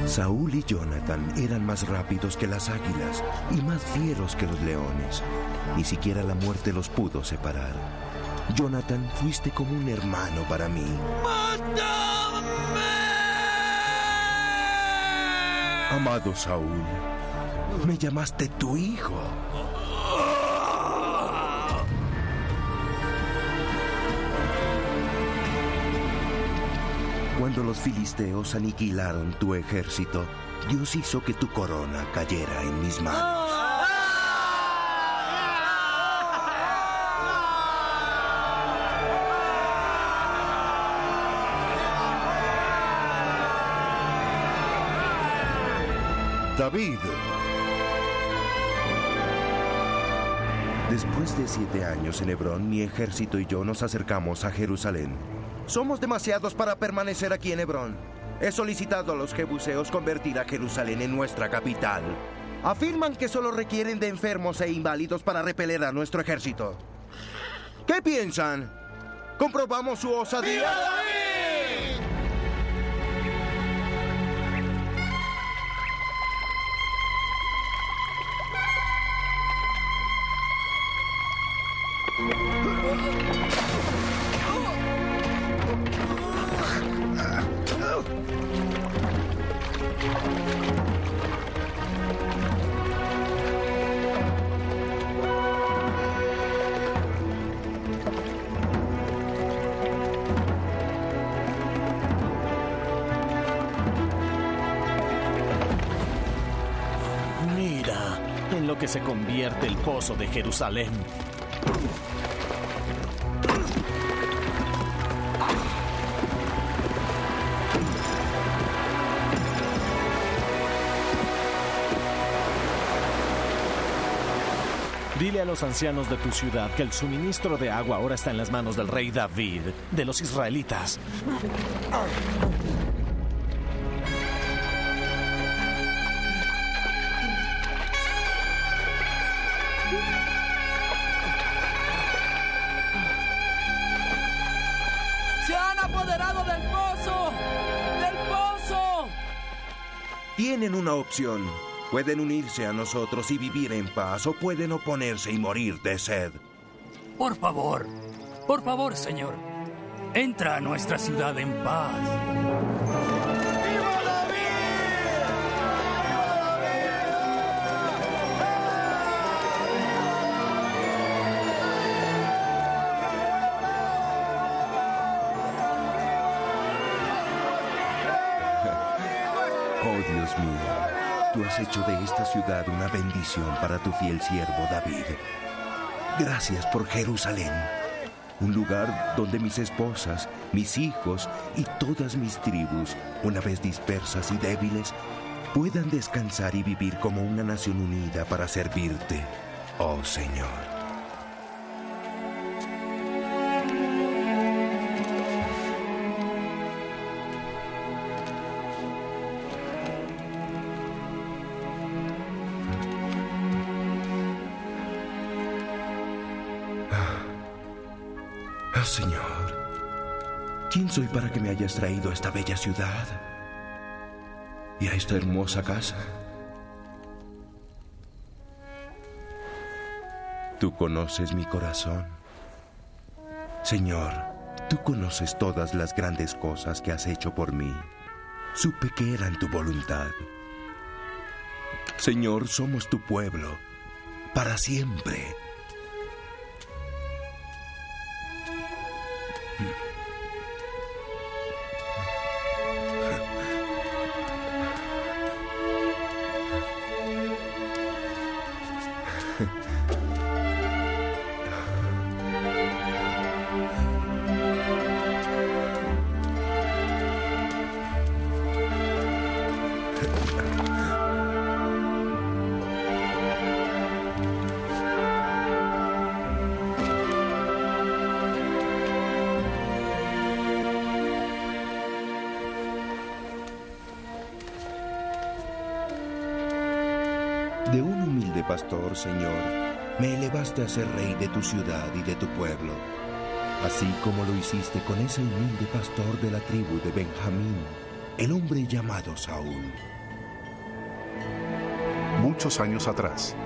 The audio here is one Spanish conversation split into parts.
Saúl y Jonathan eran más rápidos que las águilas y más fieros que los leones. Ni siquiera la muerte los pudo separar. Jonathan, fuiste como un hermano para mí. ¡Mátame! Amado Saúl, me llamaste tu hijo. Cuando los filisteos aniquilaron tu ejército, Dios hizo que tu corona cayera en mis manos. David. Después de 7 años en Hebrón, mi ejército y yo nos acercamos a Jerusalén. Somos demasiados para permanecer aquí en Hebrón. He solicitado a los jebuseos convertir a Jerusalén en nuestra capital. Afirman que solo requieren de enfermos e inválidos para repeler a nuestro ejército. ¿Qué piensan? ¿Comprobamos su osadía? ¡Viva David! Mira en lo que se convierte el pozo de Jerusalén. Dile a los ancianos de tu ciudad que el suministro de agua ahora está en las manos del rey David, de los israelitas. ¡Se han apoderado del pozo! ¡Del pozo! Tienen una opción. Pueden unirse a nosotros y vivir en paz, o pueden oponerse y morir de sed. Por favor, señor, entra a nuestra ciudad en paz. ¡Viva David! Oh, Dios mío, tú has hecho de esta ciudad una bendición para tu fiel siervo David. Gracias por Jerusalén, un lugar donde mis esposas, mis hijos y todas mis tribus, una vez dispersas y débiles, puedan descansar y vivir como una nación unida para servirte, oh Señor. Señor, ¿quién soy para que me hayas traído a esta bella ciudad y a esta hermosa casa? Tú conoces mi corazón. Señor, tú conoces todas las grandes cosas que has hecho por mí. Supe que eran tu voluntad. Señor, somos tu pueblo, para siempre. De un humilde pastor, Señor, me elevaste a ser rey de tu ciudad y de tu pueblo, así como lo hiciste con ese humilde pastor de la tribu de Benjamín, el hombre llamado Saúl. muchos años atrás.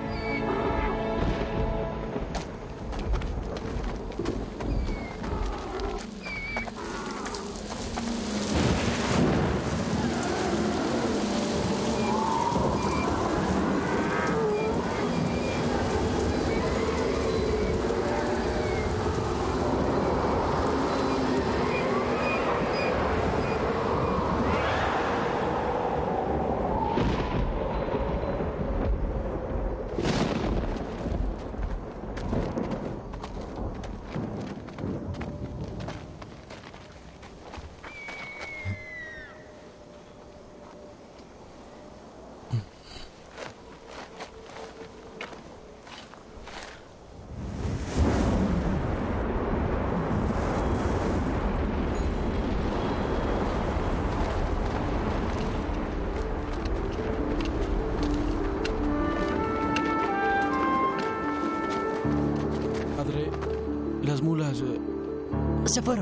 Las mulas se fueron.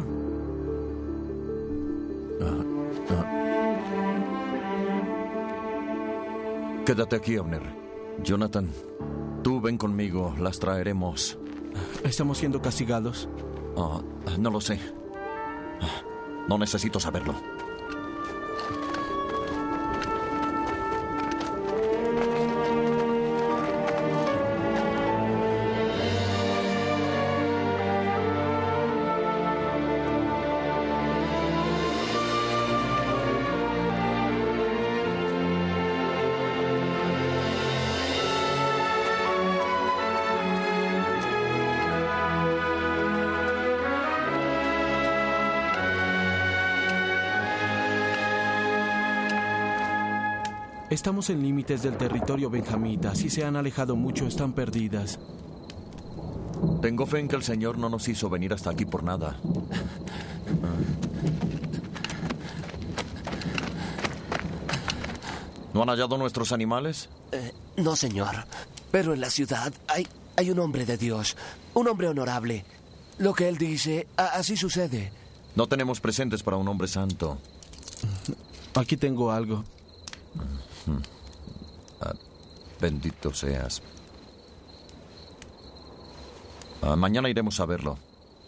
Quédate aquí, Abner. Jonathan, tú ven conmigo, las traeremos. ¿Estamos siendo castigados? No lo sé. No necesito saberlo. Estamos en límites del territorio benjamita. Si se han alejado mucho, están perdidas. Tengo fe en que el Señor no nos hizo venir hasta aquí por nada. ¿No han hallado nuestros animales? No, señor. Pero en la ciudad hay un hombre de Dios, un hombre honorable. Lo que él dice, así sucede. No tenemos presentes para un hombre santo. Aquí tengo algo. Bendito seas. Mañana iremos a verlo.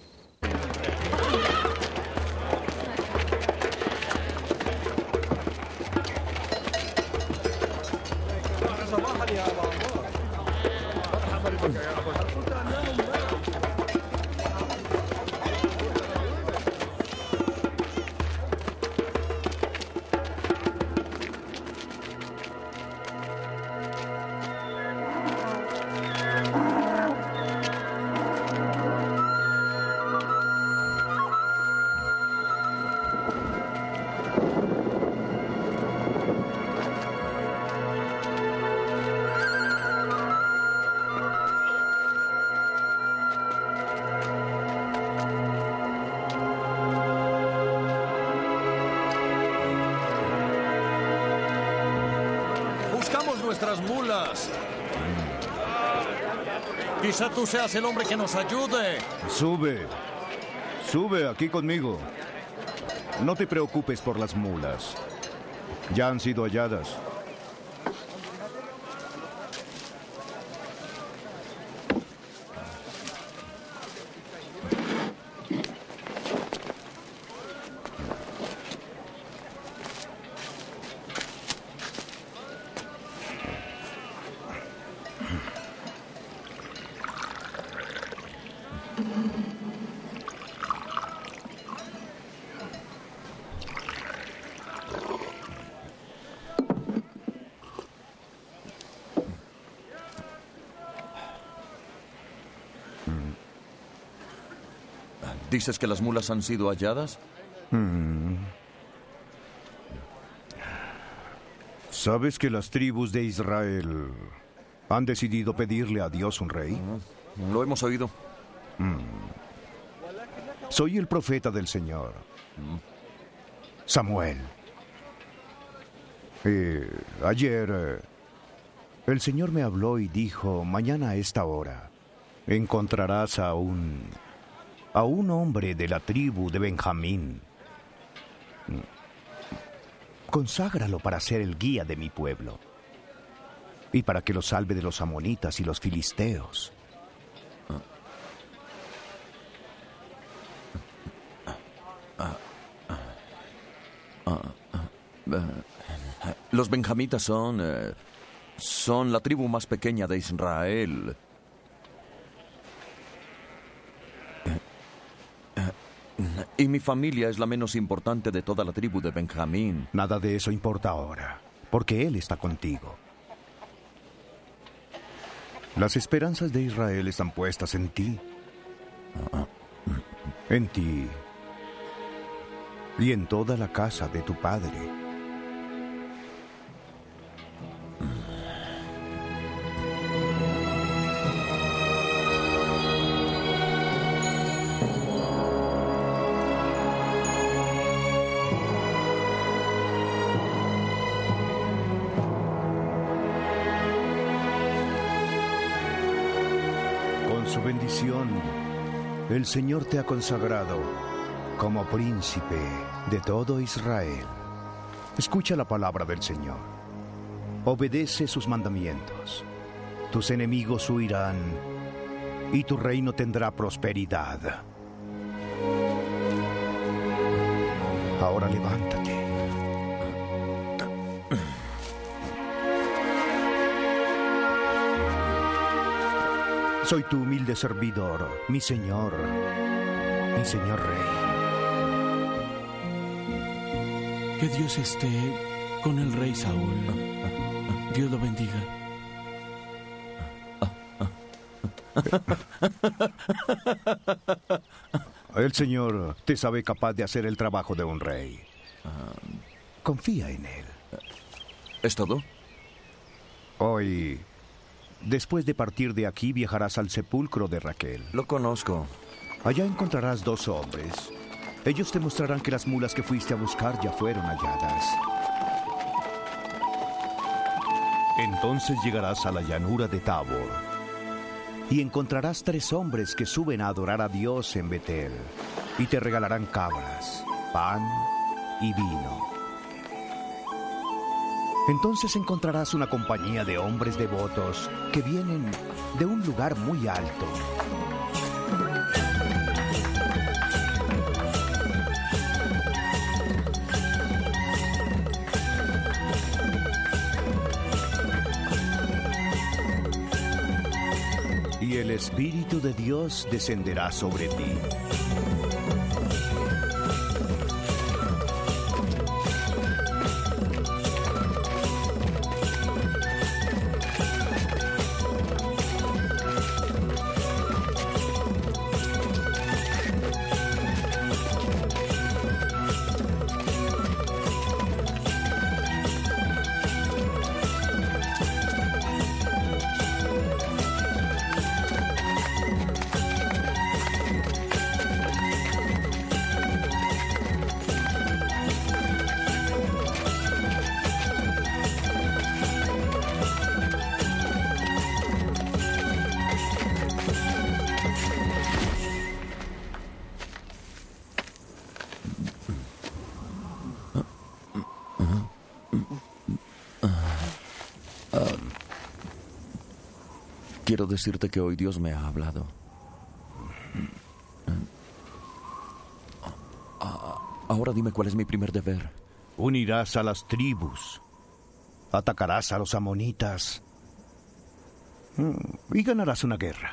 Buscamos nuestras mulas. Quizá tú seas el hombre que nos ayude. Sube aquí conmigo. No te preocupes por las mulas. Ya han sido halladas. ¿Dices que las mulas han sido halladas? ¿Sabes que las tribus de Israel han decidido pedirle a Dios un rey? Lo hemos oído. Soy el profeta del Señor, Samuel. Ayer el Señor me habló y dijo: mañana a esta hora encontrarás a un hombre de la tribu de Benjamín. Conságralo para ser el guía de mi pueblo. y para que los salve de los amonitas y los filisteos. Los benjamitas son la tribu más pequeña de Israel. Y mi familia es la menos importante de toda la tribu de Benjamín. Nada de eso importa ahora, porque Él está contigo. Las esperanzas de Israel están puestas en ti. En ti. Y en toda la casa de tu padre. Su bendición, el Señor te ha consagrado como príncipe de todo Israel. Escucha la palabra del Señor. Obedece sus mandamientos. Tus enemigos huirán y tu reino tendrá prosperidad. Ahora levántate. Soy tu humilde servidor, mi Señor Rey. Que Dios esté con el rey Saúl. Dios lo bendiga. El Señor te sabe capaz de hacer el trabajo de un rey. Confía en Él. ¿Es todo? Hoy, después de partir de aquí, viajarás al sepulcro de Raquel. Lo conozco. Allá encontrarás 2 hombres. Ellos te mostrarán que las mulas que fuiste a buscar ya fueron halladas. Entonces llegarás a la llanura de Tabor y encontrarás 3 hombres que suben a adorar a Dios en Betel y te regalarán cabras, pan y vino. Entonces encontrarás una compañía de hombres devotos que vienen de un lugar muy alto. Y el Espíritu de Dios descenderá sobre ti. Quiero decirte que hoy Dios me ha hablado. Ahora dime cuál es mi primer deber. Unirás a las tribus, atacarás a los amonitas y ganarás una guerra.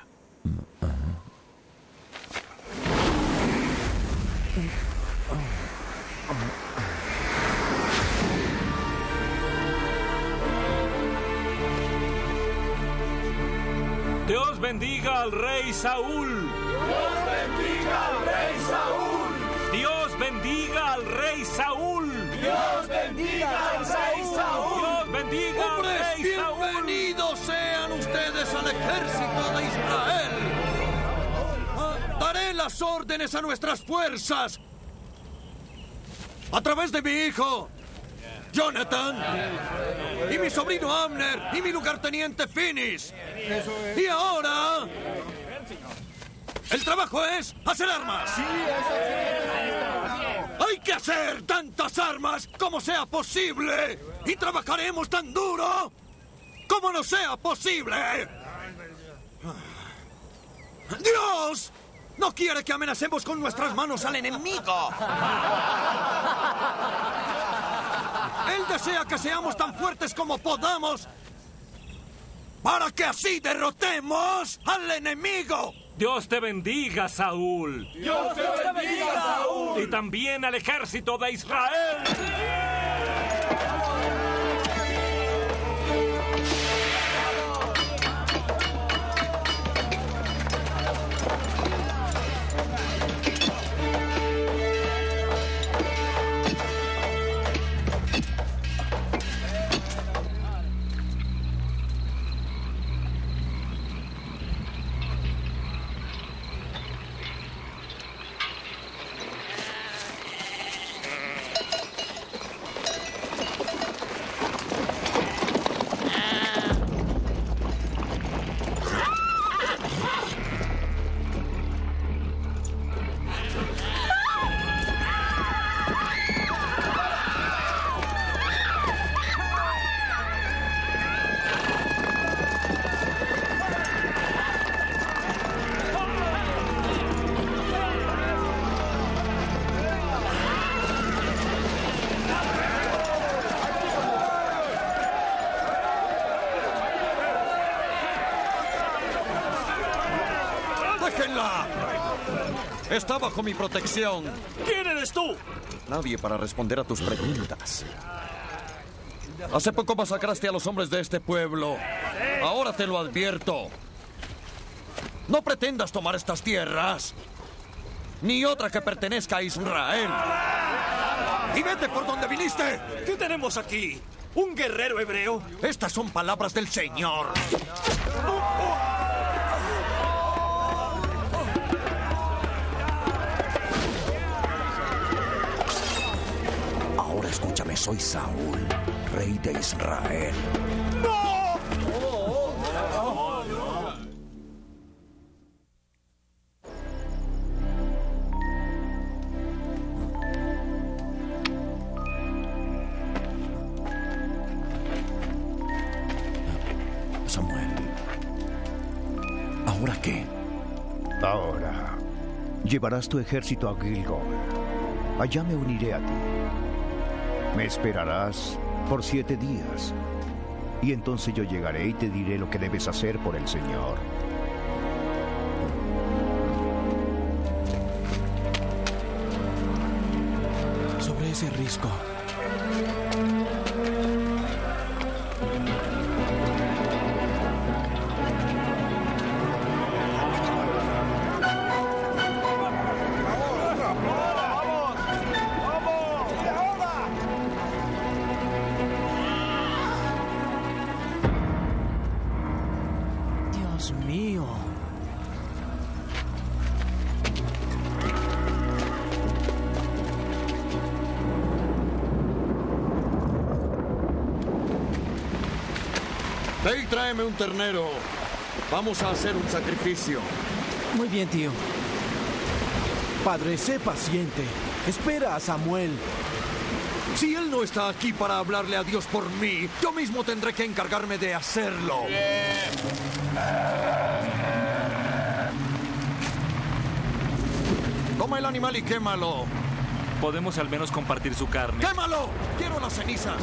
Dios bendiga al rey Saúl. Dios bendiga al rey Saúl. Dios bendiga al rey Saúl. Dios bendiga al rey Saúl. Dios bendiga al rey Saúl. Bienvenidos sean ustedes al ejército de Israel. Daré las órdenes a nuestras fuerzas a través de mi hijo Jonathan, y mi sobrino Abner, y mi lugarteniente Finis. Y ahora, el trabajo es hacer armas. Hay que hacer tantas armas como sea posible, y trabajaremos tan duro ¡Cómo no sea posible! ¡Dios! ¡No quiere que amenacemos con nuestras manos al enemigo! Él desea que seamos tan fuertes como podamos para que así derrotemos al enemigo. Dios te bendiga, Saúl. Dios te bendiga, Saúl. Y también al ejército de Israel. ¡Déjenla! Está bajo mi protección. ¿Quién eres tú? Nadie para responder a tus preguntas. Hace poco masacraste a los hombres de este pueblo. Ahora te lo advierto. No pretendas tomar estas tierras, ni otra que pertenezca a Israel. ¡Y vete por donde viniste! ¿Qué tenemos aquí? ¿Un guerrero hebreo? Estas son palabras del Señor. Ahora escúchame, soy Saúl, rey de Israel. Samuel, ¿ahora qué? Ahora, llevarás tu ejército a Gilgal. Allá me uniré a ti. Me esperarás por 7 días. Y entonces yo llegaré y te diré lo que debes hacer por el Señor. Sobre ese risco. Dios mío. Ve y tráeme un ternero. Vamos a hacer un sacrificio. Muy bien, tío. Padre, sé paciente. Espera a Samuel. Si él no está aquí para hablarle a Dios por mí, yo mismo tendré que encargarme de hacerlo. Toma el animal y quémalo. Podemos al menos compartir su carne. ¡Quémalo! ¡Quiero las cenizas!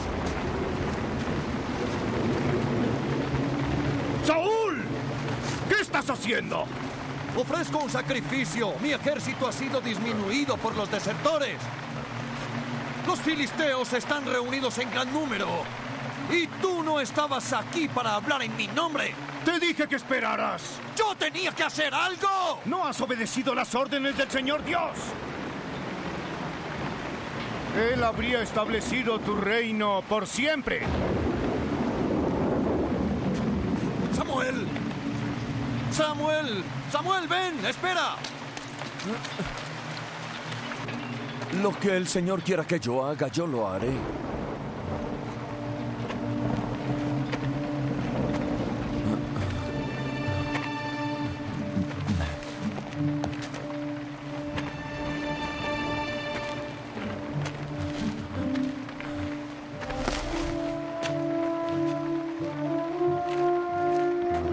¡Saúl! ¿Qué estás haciendo? Ofrezco un sacrificio. Mi ejército ha sido disminuido por los desertores. Los filisteos están reunidos en gran número. Y tú no estabas aquí para hablar en mi nombre. Te dije que esperaras. ¡Yo tenía que hacer algo! No has obedecido las órdenes del Señor Dios. Él habría establecido tu reino por siempre. ¡Samuel! ¡Samuel! ¡Samuel, ven! ¡Espera! Lo que el Señor quiera que yo haga, yo lo haré.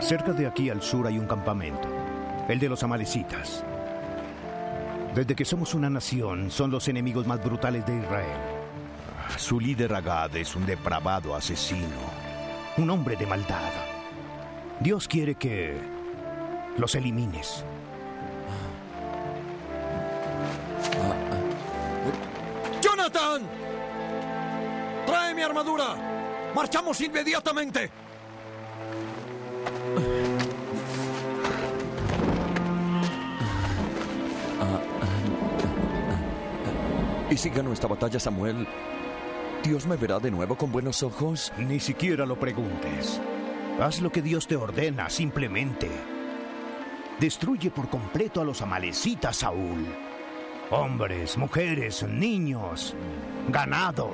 Cerca de aquí al sur hay un campamento, el de los amalecitas. Desde que somos una nación, son los enemigos más brutales de Israel. Su líder Agag es un depravado asesino, un hombre de maldad. Dios quiere que los elimines. ¡Jonathan! ¡Trae mi armadura! ¡Marchamos inmediatamente! ¿Y si gano esta batalla, Samuel? ¿Dios me verá de nuevo con buenos ojos? Ni siquiera lo preguntes. Haz lo que Dios te ordena, simplemente. Destruye por completo a los amalecitas, Saúl. Hombres, mujeres, niños, ganado.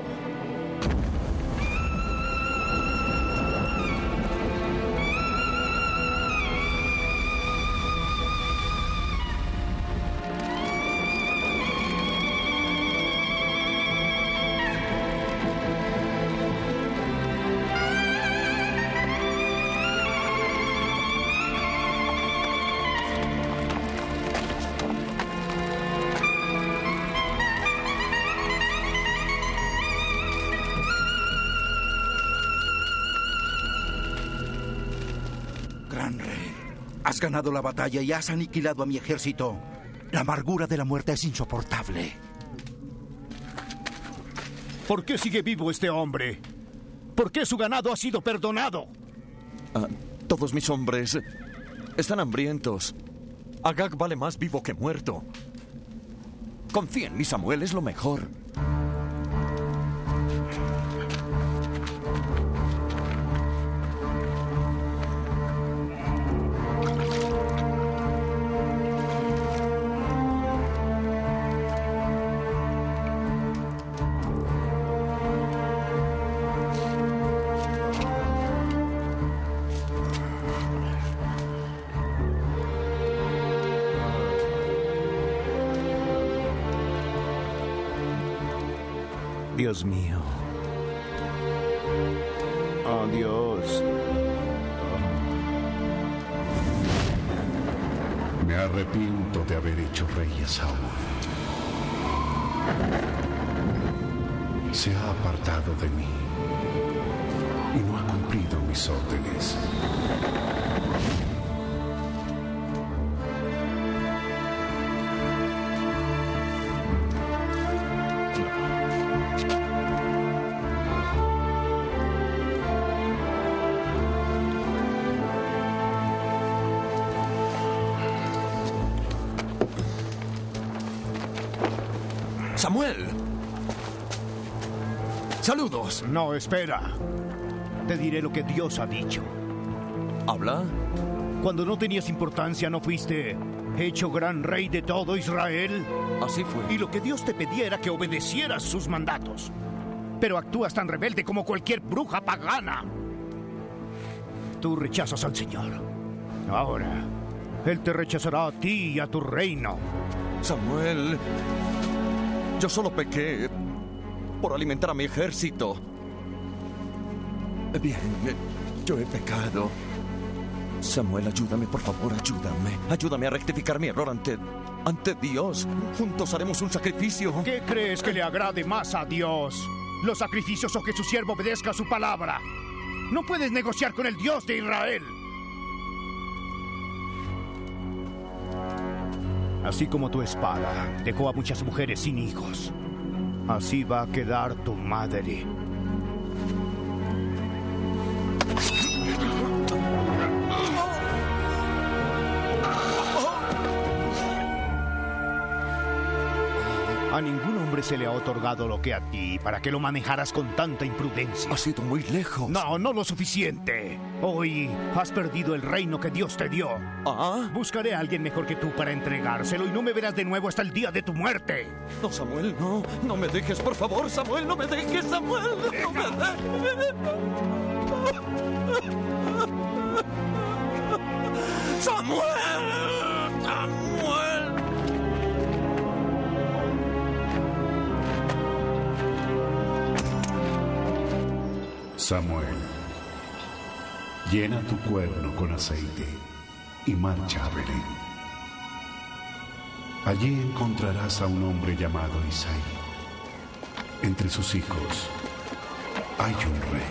Gran rey, has ganado la batalla y has aniquilado a mi ejército. La amargura de la muerte es insoportable. ¿Por qué sigue vivo este hombre? ¿Por qué su ganado ha sido perdonado? Todos mis hombres están hambrientos. Agag vale más vivo que muerto. Confía en mí, Samuel, es lo mejor. Dios mío. Oh, Dios. Me arrepiento de haber hecho rey a Saúl. Se ha apartado de mí y no ha cumplido mis órdenes. ¡Samuel! ¡Saludos! No, espera. Te diré lo que Dios ha dicho. ¿Habla? Cuando no tenías importancia, ¿no fuiste hecho gran rey de todo Israel? Así fue. Y lo que Dios te pedía era que obedecieras sus mandatos. Pero actúas tan rebelde como cualquier bruja pagana. Tú rechazas al Señor. Ahora, Él te rechazará a ti y a tu reino. Samuel, yo solo pequé por alimentar a mi ejército. Bien, yo he pecado. Samuel, ayúdame, por favor, ayúdame. Ayúdame a rectificar mi error ante Dios. Juntos haremos un sacrificio. ¿Qué crees que le agrade más a Dios? ¿Los sacrificios o que su siervo obedezca a su palabra? No puedes negociar con el Dios de Israel. Así como tu espada dejó a muchas mujeres sin hijos, así va a quedar tu madre. A ningún hombre se le ha otorgado lo que a ti, para que lo manejaras con tanta imprudencia. Has ido muy lejos. No, no lo suficiente. Hoy has perdido el reino que Dios te dio. ¿Ah? Buscaré a alguien mejor que tú para entregárselo y no me verás de nuevo hasta el día de tu muerte. No, Samuel, no. No me dejes, por favor, Samuel. No me dejes, Samuel. No me dejes. ¡Samuel! ¡Samuel! Samuel, Llena tu cuerno con aceite y marcha a Belén. Allí encontrarás a un hombre llamado Isaí. Entre sus hijos hay un rey.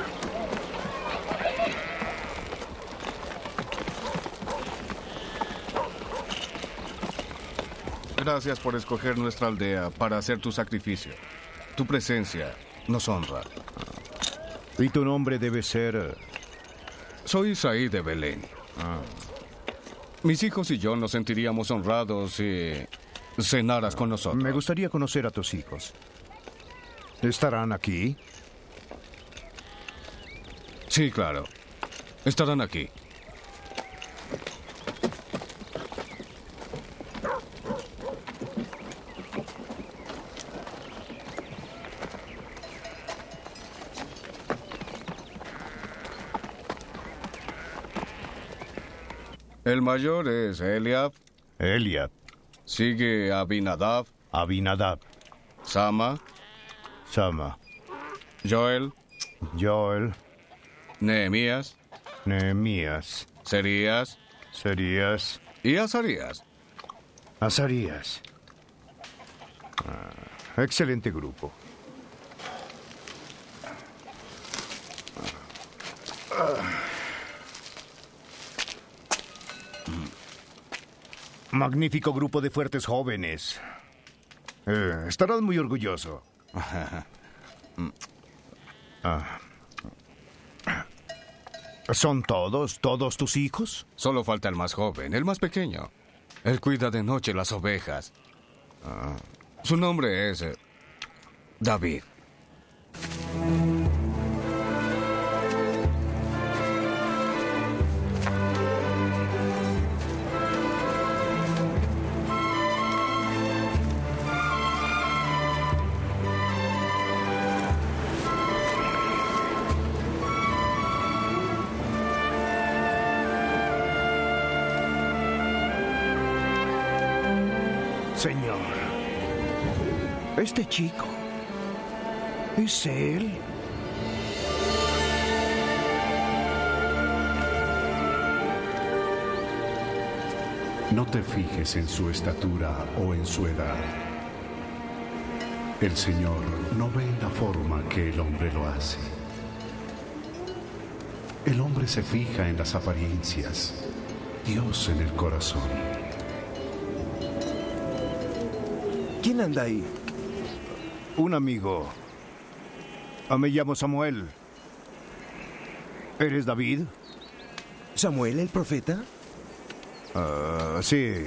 Gracias por escoger nuestra aldea para hacer tu sacrificio. Tu presencia nos honra. Y tu nombre debe ser... Soy Isaí de Belén. Mis hijos y yo nos sentiríamos honrados si cenaras con nosotros. Me gustaría conocer a tus hijos. ¿Estarán aquí? Sí, claro. Estarán aquí. El mayor es Eliab. Eliab. Sigue Abinadab. Abinadab. Sama. Sama. Joel. Joel. Nehemías. Nehemías. Serías. Serías. Y Azarías. Azarías. Excelente grupo. Magnífico grupo de fuertes jóvenes. Estarás muy orgulloso. ¿Son todos tus hijos? Solo falta el más joven, el más pequeño. Él cuida de noche las ovejas. Su nombre es David. Señor, este chico, ¿es él? No te fijes en su estatura o en su edad. El Señor no ve en la forma que el hombre lo hace. El hombre se fija en las apariencias, Dios en el corazón. ¿Quién anda ahí? Un amigo. Me llamo Samuel. ¿Eres David? ¿Samuel, el profeta? Sí.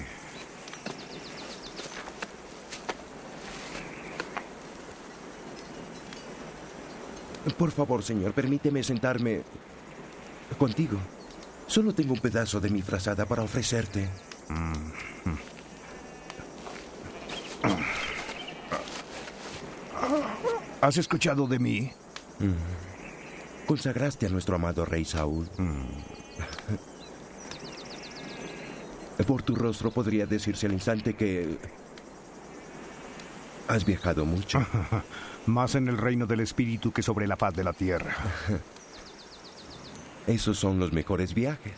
Por favor, señor, permíteme sentarme contigo. Solo tengo un pedazo de mi frazada para ofrecerte. ¿Has escuchado de mí? Consagraste a nuestro amado rey Saúl. Por tu rostro podría decirse al instante que has viajado mucho. Más en el reino del espíritu que sobre la faz de la tierra. Esos son los mejores viajes.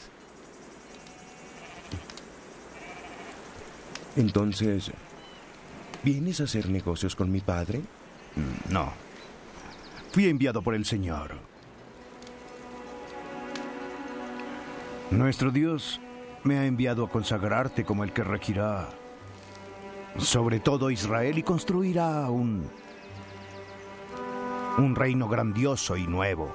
Entonces, ¿vienes a hacer negocios con mi padre? No. Fui enviado por el Señor. Nuestro Dios me ha enviado a consagrarte como el que regirá sobre todo Israel y construirá un reino grandioso y nuevo.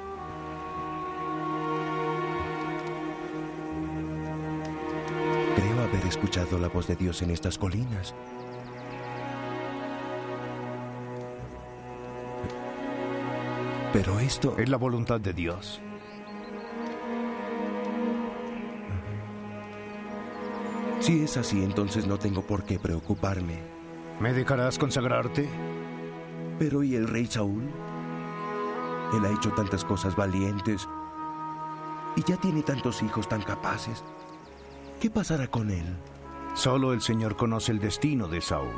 Creo haber escuchado la voz de Dios en estas colinas. Pero esto es la voluntad de Dios. Si es así, entonces no tengo por qué preocuparme. ¿Me dejarás consagrarte? Pero ¿y el rey Saúl? Él ha hecho tantas cosas valientes y ya tiene tantos hijos tan capaces. ¿Qué pasará con él? Solo el Señor conoce el destino de Saúl.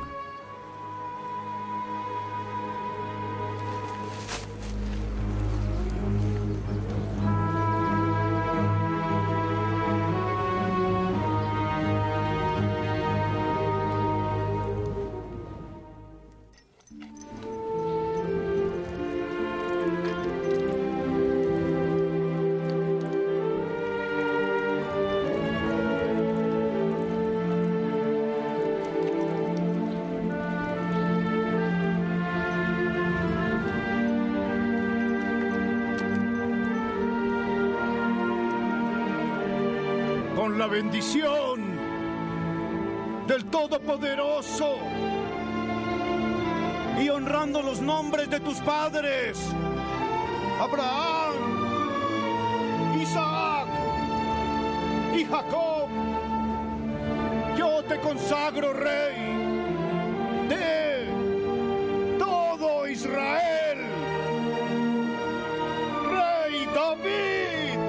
la bendición del Todopoderoso y honrando los nombres de tus padres, Abraham, Isaac y Jacob, yo te consagro rey de todo Israel, Rey David.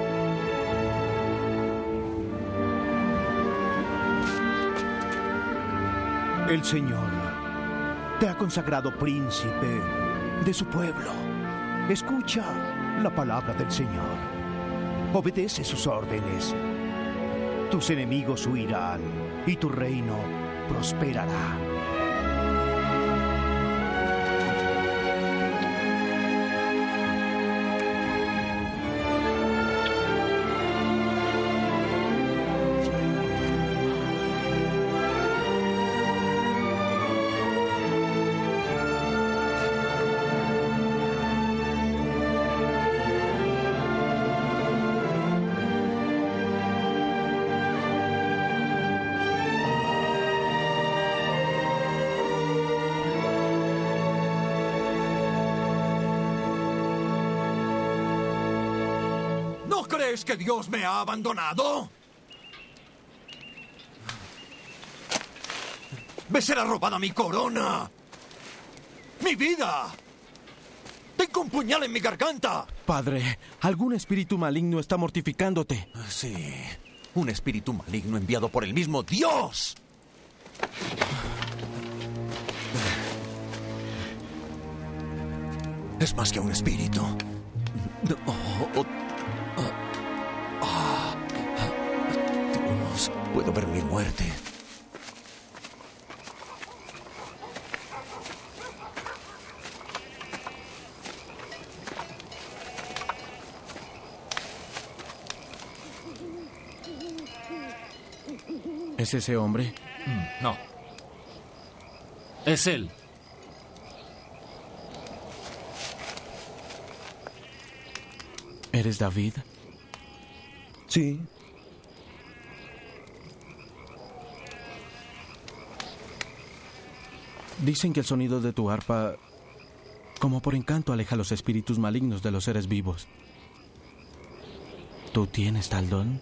El Señor te ha consagrado príncipe de su pueblo. Escucha la palabra del Señor. Obedece sus órdenes. Tus enemigos huirán y tu reino prosperará. ¿No crees que Dios me ha abandonado? ¡Me será robada mi corona! ¡Mi vida! ¡Tengo un puñal en mi garganta! Padre, algún espíritu maligno está mortificándote. Sí, un espíritu maligno enviado por el mismo Dios. Es más que un espíritu. Dios, puedo ver mi muerte. ¿Es ese hombre? No. Es él. ¿Eres David? Sí. Dicen que el sonido de tu arpa, como por encanto, aleja a los espíritus malignos de los seres vivos. ¿Tú tienes tal don?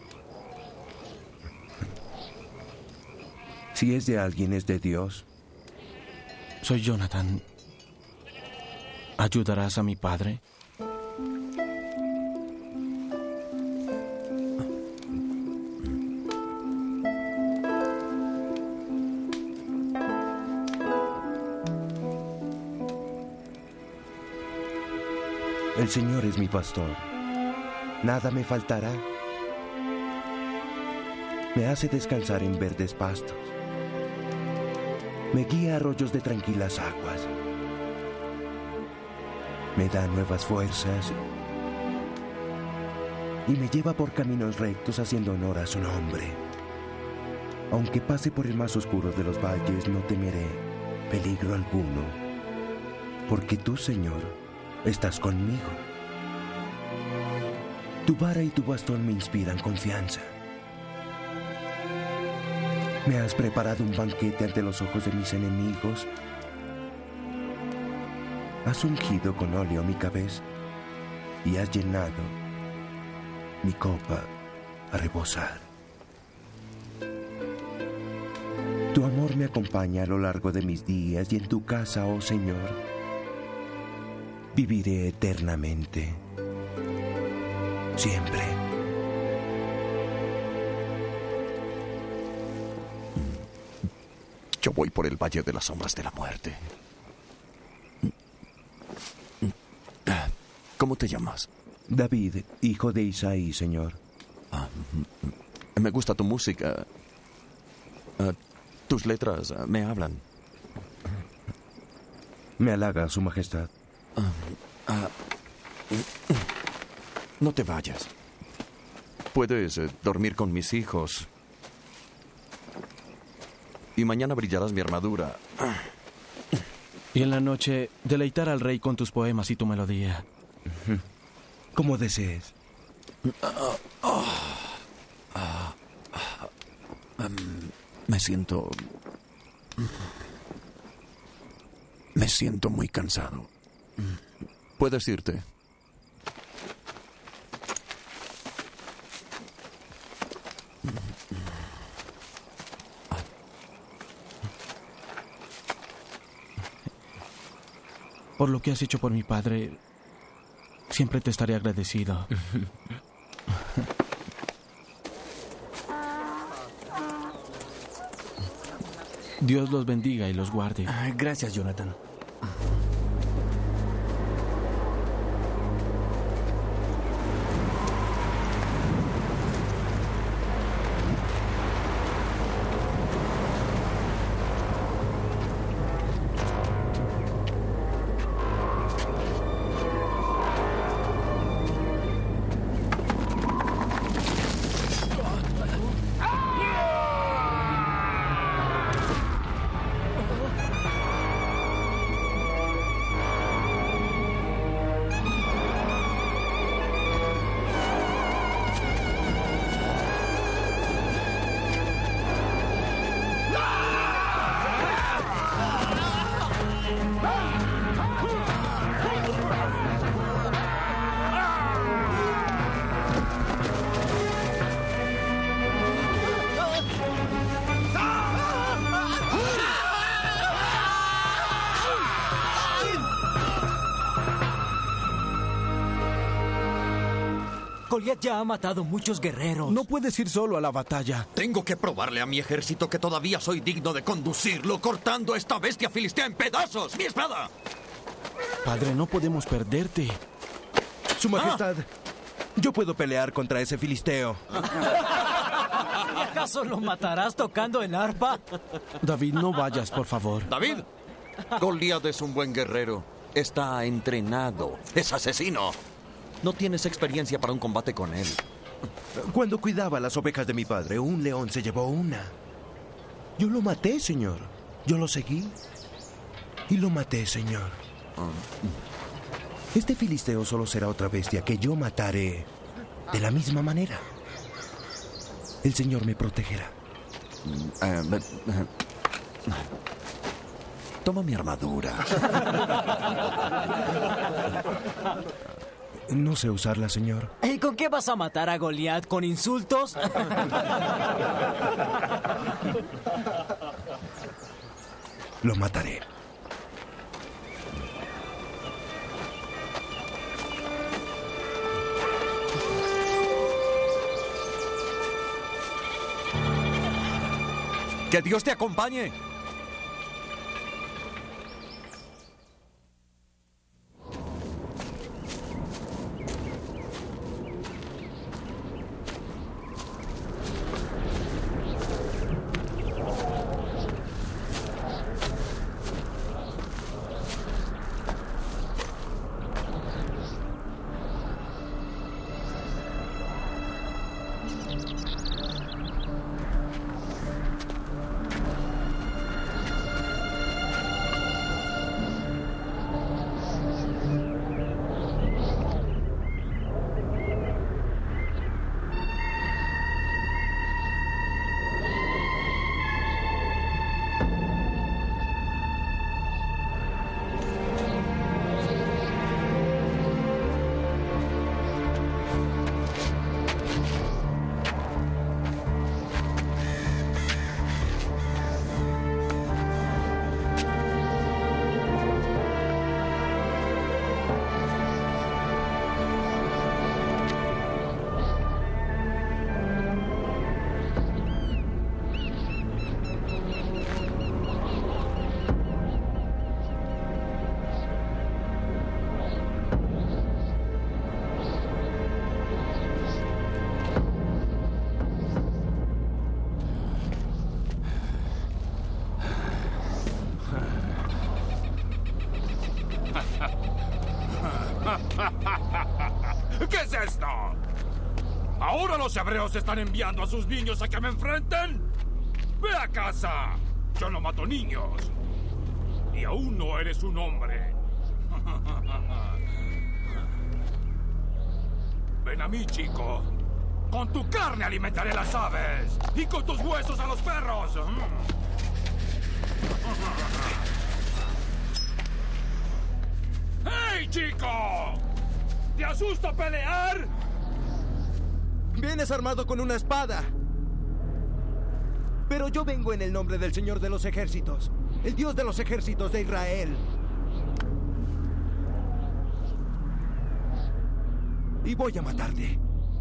Si es de alguien, es de Dios. Soy Jonathan. ¿Ayudarás a mi padre? El Señor es mi pastor. Nada me faltará. Me hace descansar en verdes pastos. Me guía a arroyos de tranquilas aguas. Me da nuevas fuerzas y me lleva por caminos rectos haciendo honor a su nombre. Aunque pase por el más oscuro de los valles, no temeré peligro alguno, porque tú, Señor, estás conmigo. Tu vara y tu bastón me inspiran confianza. Me has preparado un banquete ante los ojos de mis enemigos. Has ungido con óleo mi cabeza y has llenado mi copa a rebosar. Tu amor me acompaña a lo largo de mis días y en tu casa, oh Señor, viviré eternamente. Siempre. Yo voy por el valle de las sombras de la muerte. ¿Cómo te llamas? David, hijo de Isaí, Señor. Me gusta tu música. Tus letras me hablan. Me halaga, Su Majestad. No te vayas. Puedes dormir con mis hijos. Y mañana brillarás mi armadura. Y en la noche, deleitar al rey con tus poemas y tu melodía. Como desees. Me siento muy cansado. Puedes irte. Por lo que has hecho por mi padre, siempre te estaré agradecido. Dios los bendiga y los guarde. Gracias, Jonathan. Goliat ya ha matado muchos guerreros. No puedes ir solo a la batalla. Tengo que probarle a mi ejército que todavía soy digno de conducirlo, cortando a esta bestia filistea en pedazos. ¡Mi espada! Padre, no podemos perderte. Su Majestad, yo puedo pelear contra ese filisteo. ¿Y acaso lo matarás tocando el arpa? David, no vayas, por favor. David, Goliat es un buen guerrero. Está entrenado. Es asesino. No tienes experiencia para un combate con él. Cuando cuidaba las ovejas de mi padre, un león se llevó una. Yo lo maté, señor. Yo lo seguí y lo maté, señor. Este filisteo solo será otra bestia que yo mataré de la misma manera. El Señor me protegerá. Toma mi armadura. No sé usarla, señor. ¿Y con qué vas a matar a Goliat? ¿Con insultos? Lo mataré. ¡Que Dios te acompañe! ¿Qué es esto? ¿Ahora los hebreos están enviando a sus niños a que me enfrenten? ¡Ve a casa! Yo no mato niños. Y aún no eres un hombre. Ven a mí, chico. Con tu carne alimentaré las aves y con tus huesos a los perros. ¡Hey, chico! ¿Te asusta pelear? Vienes armado con una espada. Pero yo vengo en el nombre del Señor de los Ejércitos, el Dios de los ejércitos de Israel. Y voy a matarte.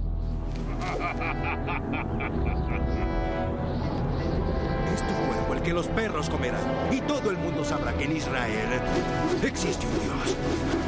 Es tu cuerpo el que los perros comerán. Y todo el mundo sabrá que en Israel existe un Dios.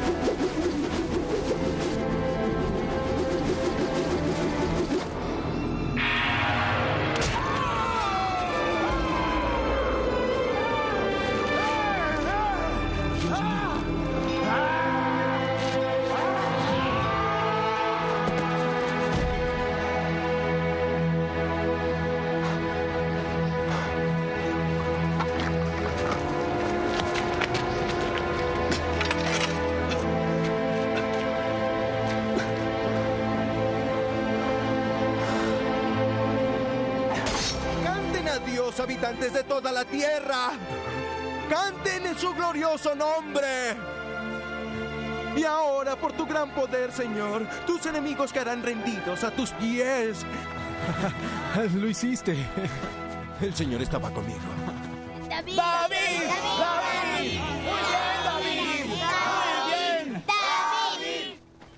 Habitantes de toda la tierra, canten en su glorioso nombre. Y ahora, por tu gran poder, Señor, tus enemigos quedarán rendidos a tus pies. Lo hiciste. El Señor estaba conmigo. ¡David! ¡David! ¡David! ¡Muy bien, David! ¡Muy bien! ¡David!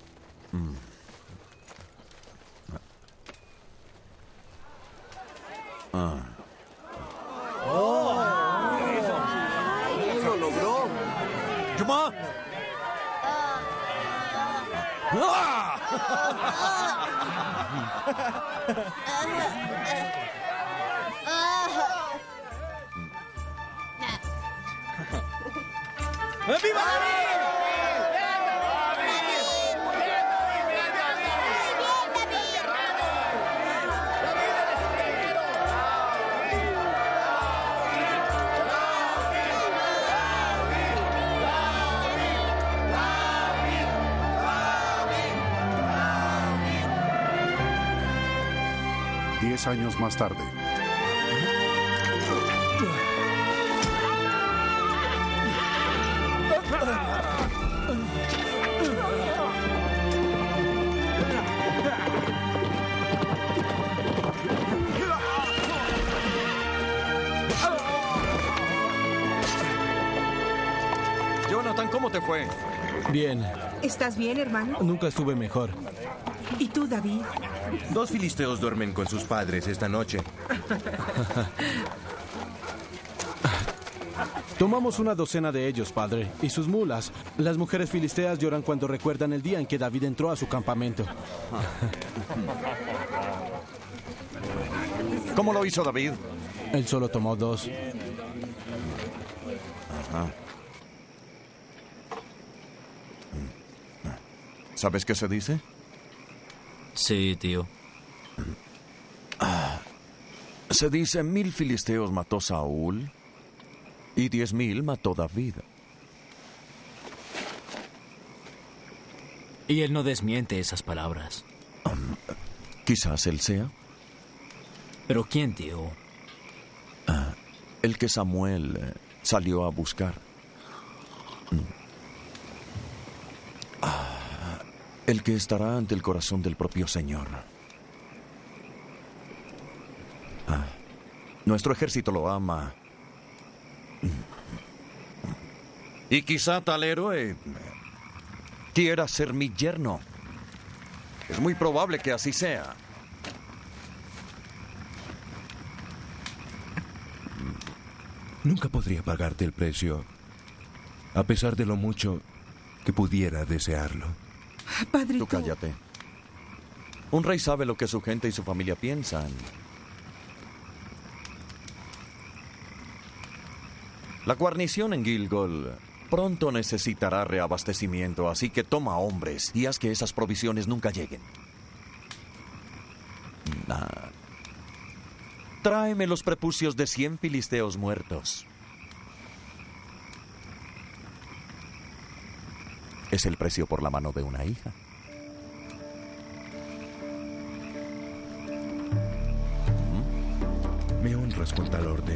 ¡Lo logró! ¡Yuma! ¡Viva David! 10 años más tarde. Jonathan, ¿cómo te fue? Bien. ¿Estás bien, hermano? Nunca estuve mejor. ¿Y tú, David? 2 filisteos duermen con sus padres esta noche. Tomamos una docena de ellos, padre, y sus mulas. Las mujeres filisteas lloran cuando recuerdan el día en que David entró a su campamento. ¿Cómo lo hizo David? Él solo tomó 2. Ajá. ¿Sabes qué se dice? Sí, tío. Se dice 1000 filisteos mató Saúl y 10,000 mató David. Y él no desmiente esas palabras. Quizás él sea. ¿Pero quién, tío? El que Samuel salió a buscar. El que estará ante el corazón del propio Señor. Nuestro ejército lo ama. Y quizá tal héroe quiera ser mi yerno. Es muy probable que así sea. Nunca podría pagarte el precio, a pesar de lo mucho que pudiera desearlo. Padrito. Tú cállate. Un rey sabe lo que su gente y su familia piensan. La guarnición en Gilgal pronto necesitará reabastecimiento, así que toma hombres y haz que esas provisiones nunca lleguen. Tráeme los prepucios de 100 filisteos muertos. Es el precio por la mano de una hija. honras con tal orden.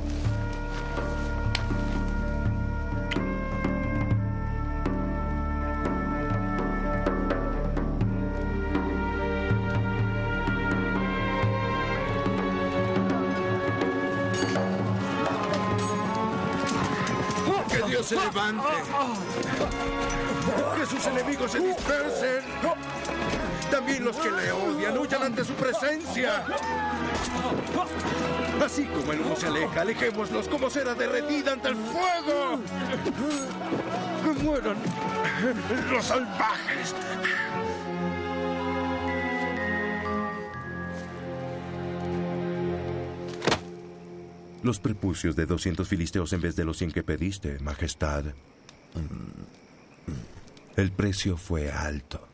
¡Que Dios se levante! ¡Que sus enemigos se dispersen! También los que le odian huyan ante su presencia. Así como el humo se aleja, alejémoslos como cera derretida ante el fuego. ¡Que mueran los salvajes! Los prepucios de 200 filisteos en vez de los 100 que pediste, Majestad. El precio fue alto.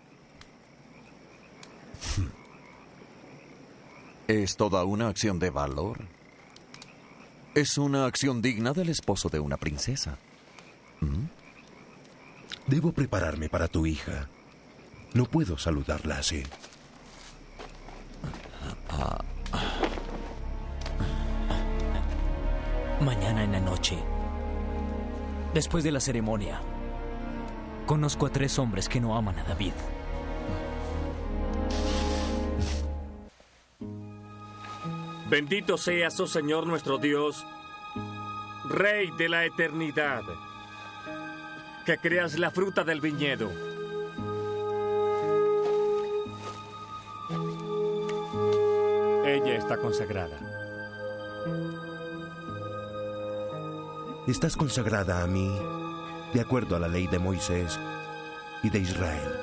Es toda una acción de valor. Es una acción digna del esposo de una princesa. Debo prepararme para tu hija. No puedo saludarla así. Mañana en la noche, después de la ceremonia, conozco a 3 hombres que no aman a David. Bendito seas, oh Señor nuestro Dios, Rey de la eternidad, que creas la fruta del viñedo. Ella está consagrada. Estás consagrada a mí, de acuerdo a la ley de Moisés y de Israel.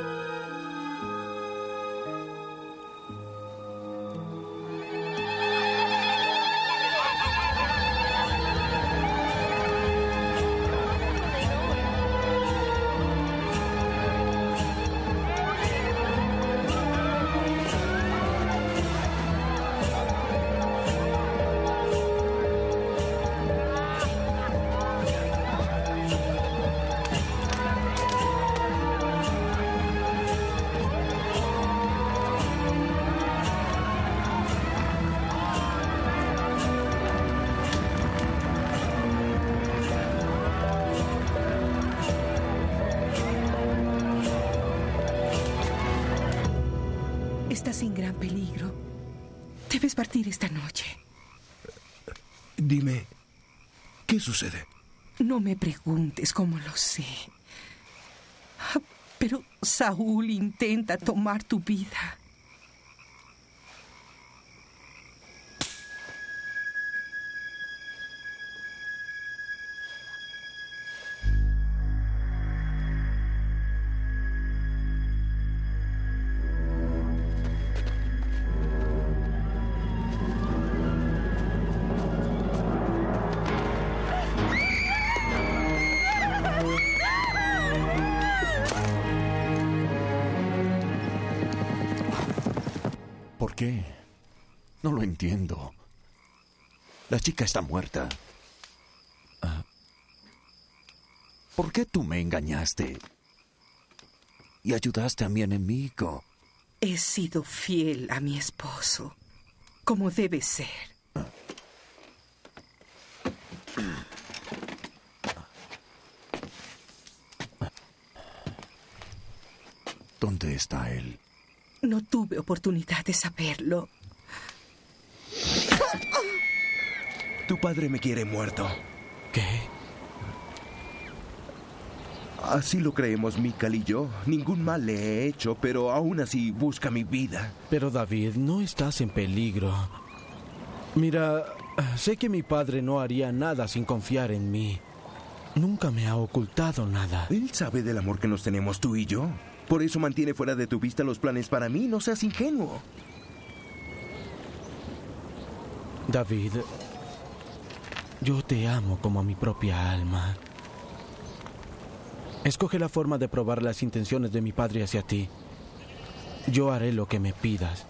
Estás en gran peligro. Debes partir esta noche. Dime, ¿qué sucede? No me preguntes cómo lo sé. Pero Saúl intenta tomar tu vida. ¿Por qué? No lo entiendo. La chica está muerta. ¿Por qué tú me engañaste? Y ayudaste a mi enemigo. He sido fiel a mi esposo, como debe ser. ¿Dónde está él? No tuve oportunidad de saberlo. Tu padre me quiere muerto. ¿Qué? Así lo creemos Mical y yo. Ningún mal le he hecho, pero aún así busca mi vida. Pero David, no estás en peligro. Mira, sé que mi padre no haría nada sin confiar en mí. Nunca me ha ocultado nada. Él sabe del amor que nos tenemos tú y yo. Por eso mantiene fuera de tu vista los planes para mí. No seas ingenuo. David, yo te amo como a mi propia alma. Escoge la forma de probar las intenciones de mi padre hacia ti. Yo haré lo que me pidas.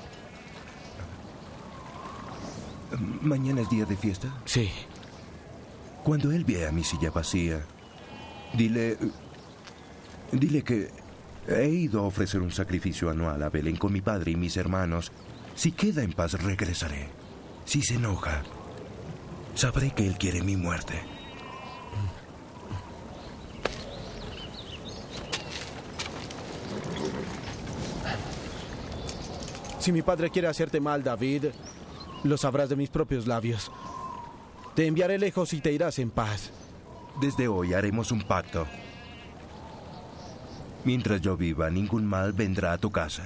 ¿Mañana es día de fiesta? Sí. Cuando él vea mi silla vacía, dile que he ido a ofrecer un sacrificio anual a Belén con mi padre y mis hermanos. Si queda en paz, regresaré. Si se enoja, sabré que él quiere mi muerte. Si mi padre quiere hacerte mal, David, lo sabrás de mis propios labios. Te enviaré lejos y te irás en paz. Desde hoy haremos un pacto. Mientras yo viva, ningún mal vendrá a tu casa.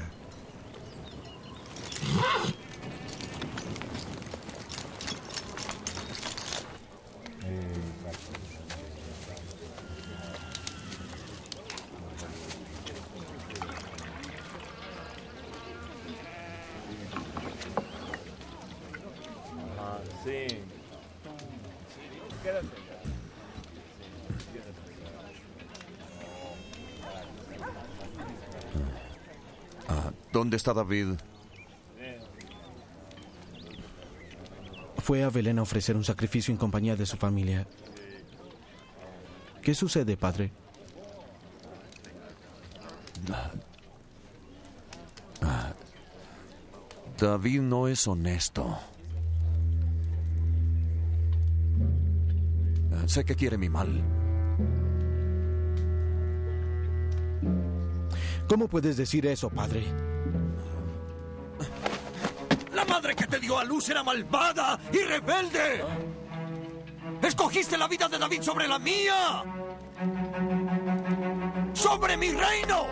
¿Dónde está David? Fue a Belén a ofrecer un sacrificio en compañía de su familia. ¿Qué sucede, padre? David no es honesto. Sé que quiere mi mal. ¿Cómo puedes decir eso, padre? La madre que te dio a luz era malvada y rebelde. Escogiste la vida de David sobre la mía. ¡Sobre mi reino!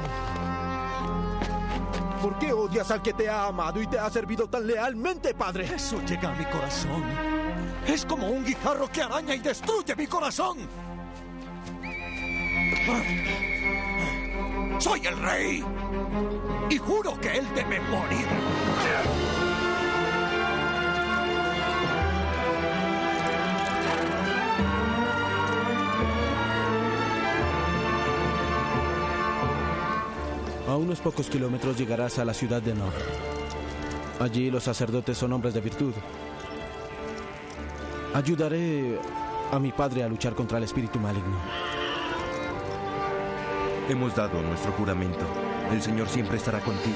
¿Por qué odias al que te ha amado y te ha servido tan lealmente, padre? Eso llega a mi corazón. Es como un guijarro que araña y destruye mi corazón. Soy el rey y juro que él debe morir. A unos pocos kilómetros llegarás a la ciudad de Nob. Allí los sacerdotes son hombres de virtud. Ayudaré a mi padre a luchar contra el espíritu maligno. Hemos dado nuestro juramento. El Señor siempre estará contigo.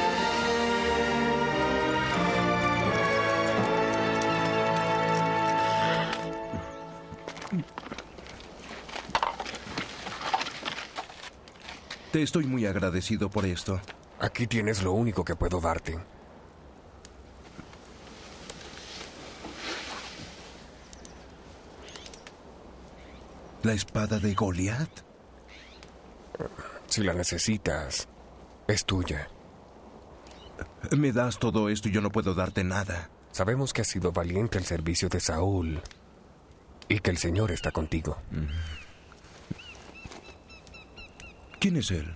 Te estoy muy agradecido por esto. Aquí tienes lo único que puedo darte. ¿La espada de Goliat? Si la necesitas, es tuya. Me das todo esto y yo no puedo darte nada. Sabemos que has sido valiente al servicio de Saúl y que el Señor está contigo. ¿Quién es él?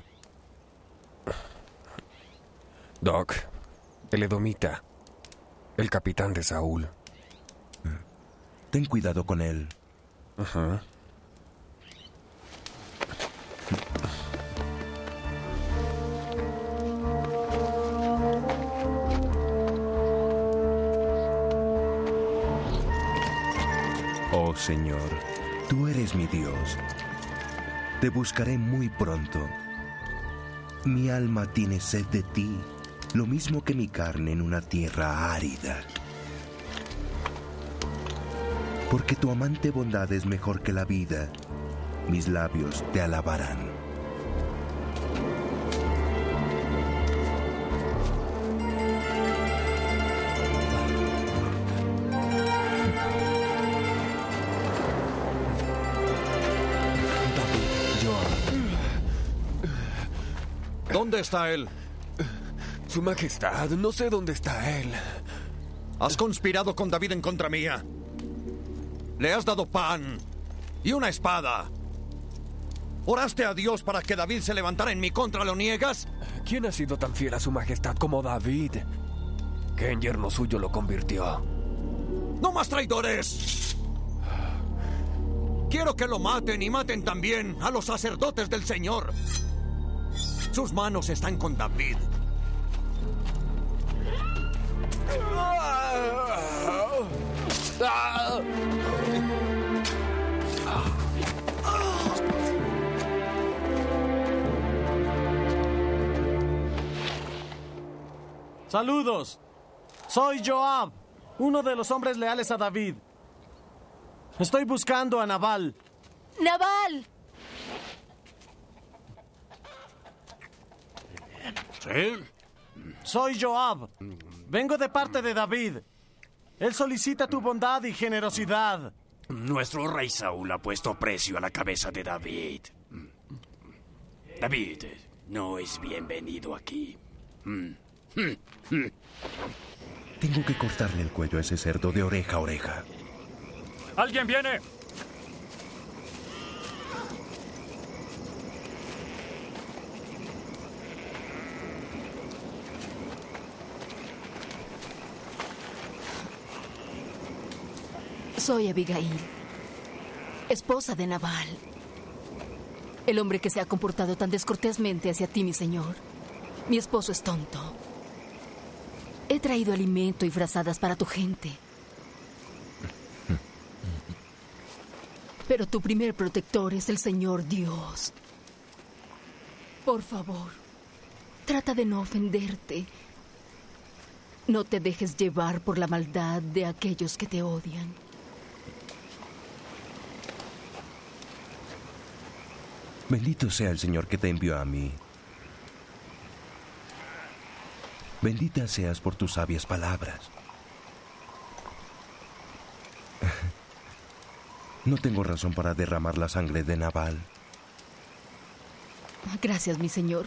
Doc, el edomita, el capitán de Saúl. Ten cuidado con él. Ajá. Oh Señor, tú eres mi Dios. Te buscaré muy pronto. Mi alma tiene sed de ti, lo mismo que mi carne en una tierra árida. Porque tu amante bondad es mejor que la vida, mis labios te alabarán. ¿Dónde está él? Su Majestad, no sé dónde está él. Has conspirado con David en contra mía. Le has dado pan y una espada. ¿Oraste a Dios para que David se levantara en mi contra? ¿Lo niegas? ¿Quién ha sido tan fiel a su Majestad como David, que en yerno suyo lo convirtió? ¡No más traidores! Quiero que lo maten y maten también a los sacerdotes del Señor. Sus manos están con David. Saludos. Soy Joab. Uno de los hombres leales a David. Estoy buscando a Nabal. ¡Nabal! ¿Sí? Soy Joab. Vengo de parte de David. Él solicita tu bondad y generosidad. Nuestro rey Saúl ha puesto precio a la cabeza de David. David no es bienvenido aquí. Tengo que cortarle el cuello a ese cerdo de oreja a oreja. ¡Alguien viene! Soy Abigail, esposa de Nabal, el hombre que se ha comportado tan descortésmente hacia ti, mi señor. Mi esposo es tonto. He traído alimento y frazadas para tu gente. Pero tu primer protector es el Señor Dios. Por favor, trata de no ofenderte. No te dejes llevar por la maldad de aquellos que te odian. Bendito sea el Señor que te envió a mí. Bendita seas por tus sabias palabras. No tengo razón para derramar la sangre de Nabal. Gracias, mi señor.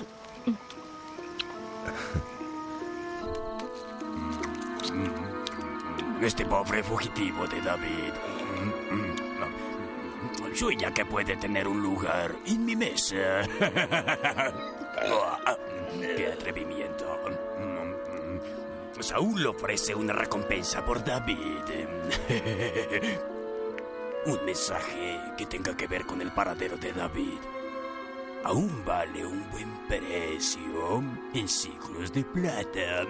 Este pobre fugitivo de David. Sueña que puede tener un lugar en mi mesa. ¡Qué atrevimiento! Saúl ofrece una recompensa por David. Un mensaje que tenga que ver con el paradero de David. Aún vale un buen precio en siglos de plata.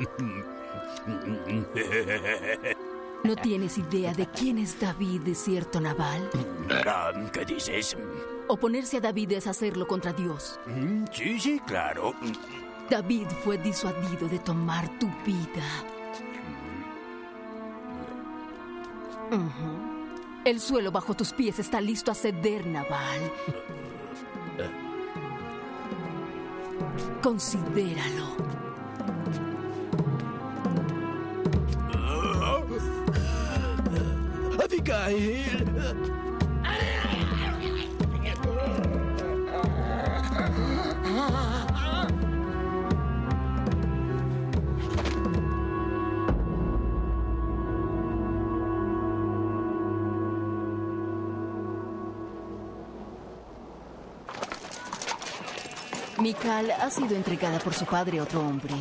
¿No tienes idea de quién es David, cierto, Nabal? ¿Qué dices? Oponerse a David es hacerlo contra Dios. Sí, claro. David fue disuadido de tomar tu vida. El suelo bajo tus pies está listo a ceder, Nabal. Considéralo. Abigail. Mical ha sido entregada por su padre a otro hombre.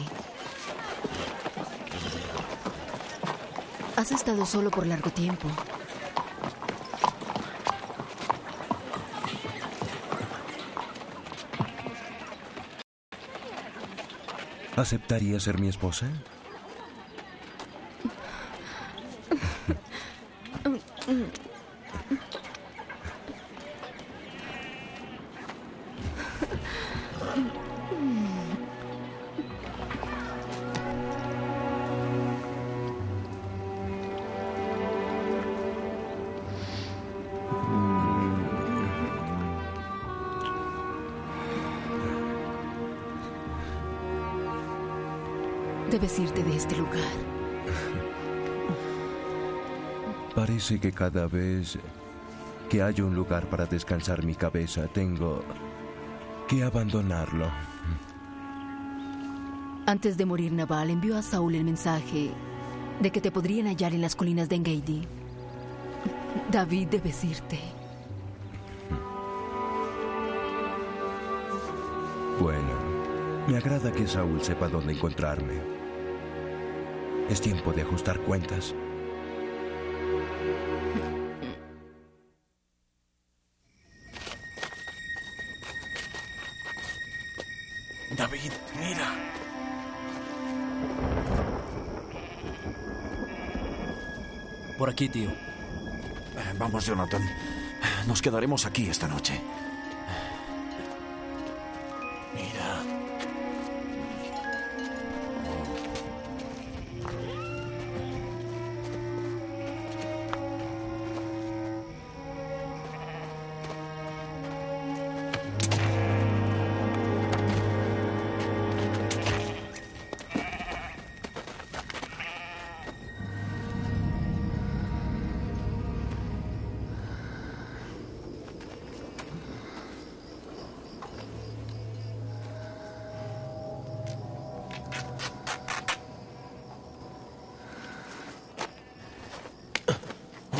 Has estado solo por largo tiempo. ¿Aceptaría ser mi esposa? Debes irte de este lugar. Parece que cada vez que haya un lugar para descansar mi cabeza, tengo que abandonarlo. Antes de morir, Nabal envió a Saúl el mensaje de que te podrían hallar en las colinas de Engeidi. David, debes irte. Bueno, me agrada que Saúl sepa dónde encontrarme. Es tiempo de ajustar cuentas. David, mira. Por aquí, tío. Vamos, Jonathan. Nos quedaremos aquí esta noche. Mira.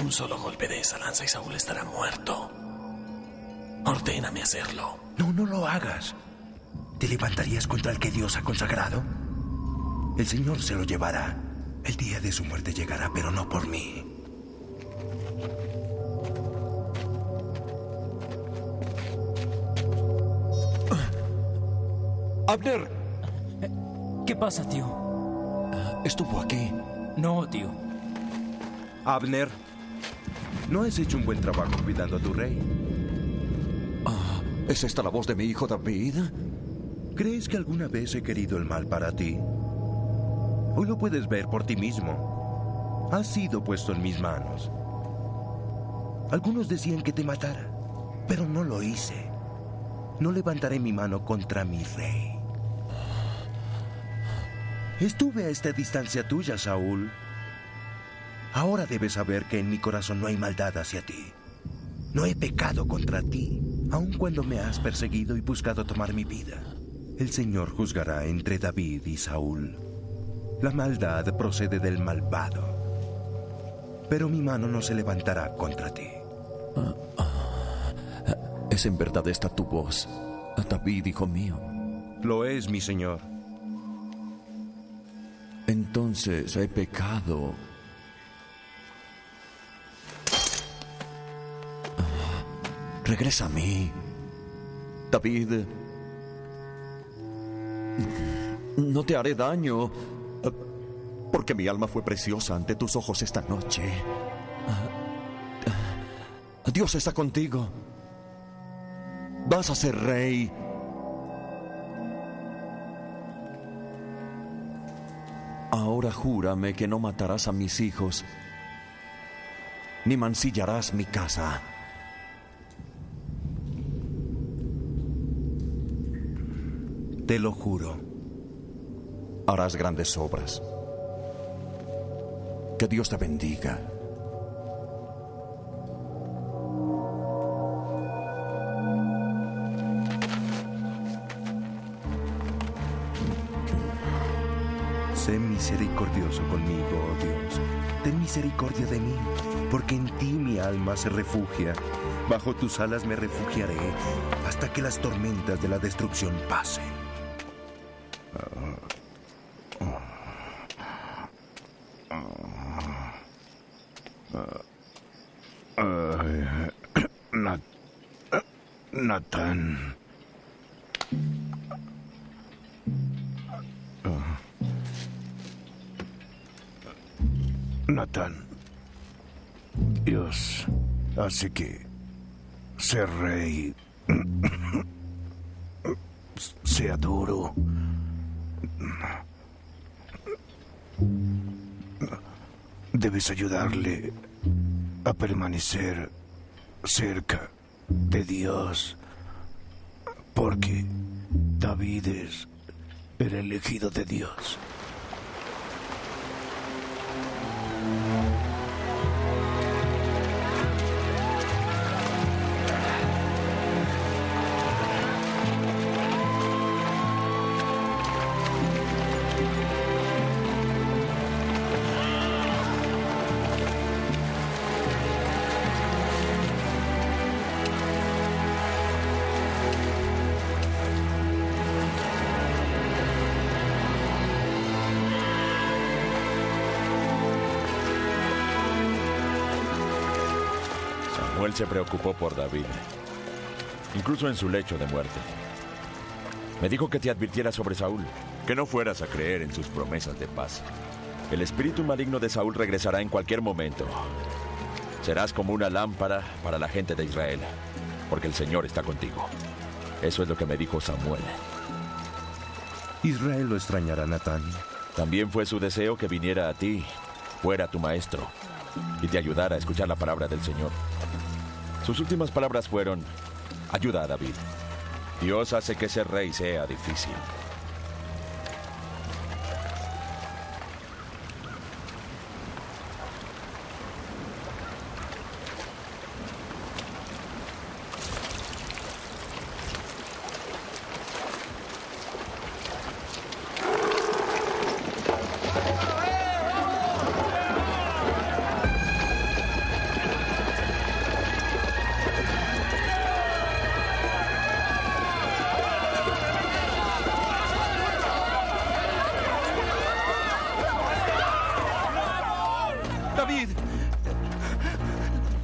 Un solo golpe de esa lanza y Saúl estará muerto. Ordéname hacerlo. No, no lo hagas. ¿Te levantarías contra el que Dios ha consagrado? El Señor se lo llevará. El día de su muerte llegará, pero no por mí. ¡Abner! ¿Qué pasa, tío? Estuvo aquí. No, tío. Abner, no has hecho un buen trabajo cuidando a tu rey. ¿Es esta la voz de mi hijo David? ¿Crees que alguna vez he querido el mal para ti? Hoy lo puedes ver por ti mismo. Has sido puesto en mis manos. Algunos decían que te matara, pero no lo hice. No levantaré mi mano contra mi rey. Estuve a esta distancia tuya, Saúl. Ahora debes saber que en mi corazón no hay maldad hacia ti. No he pecado contra ti, aun cuando me has perseguido y buscado tomar mi vida. El Señor juzgará entre David y Saúl. La maldad procede del malvado, pero mi mano no se levantará contra ti. ¿Es en verdad esta tu voz, David, hijo mío? Lo es, mi señor. Entonces he pecado. Regresa a mí, David. No te haré daño, porque mi alma fue preciosa ante tus ojos esta noche. Dios está contigo. Vas a ser rey. Ahora júrame que no matarás a mis hijos, ni mancillarás mi casa. Te lo juro. Harás grandes obras. Que Dios te bendiga. Sé misericordioso conmigo, oh Dios. Ten misericordia de mí, porque en ti mi alma se refugia. Bajo tus alas me refugiaré hasta que las tormentas de la destrucción pasen. Natán. Natán, Dios hace que ser rey sea duro. Debes ayudarle a permanecer cerca de Dios, porque David es el elegido de Dios. Samuel se preocupó por David, incluso en su lecho de muerte. Me dijo que te advirtiera sobre Saúl, que no fueras a creer en sus promesas de paz. El espíritu maligno de Saúl regresará en cualquier momento. Serás como una lámpara para la gente de Israel, porque el Señor está contigo. Eso es lo que me dijo Samuel. Israel lo extrañará, Natán. También fue su deseo que viniera a ti, fuera tu maestro, y te ayudara a escuchar la palabra del Señor. Sus últimas palabras fueron: ayuda a David. Dios hace que ser rey sea difícil.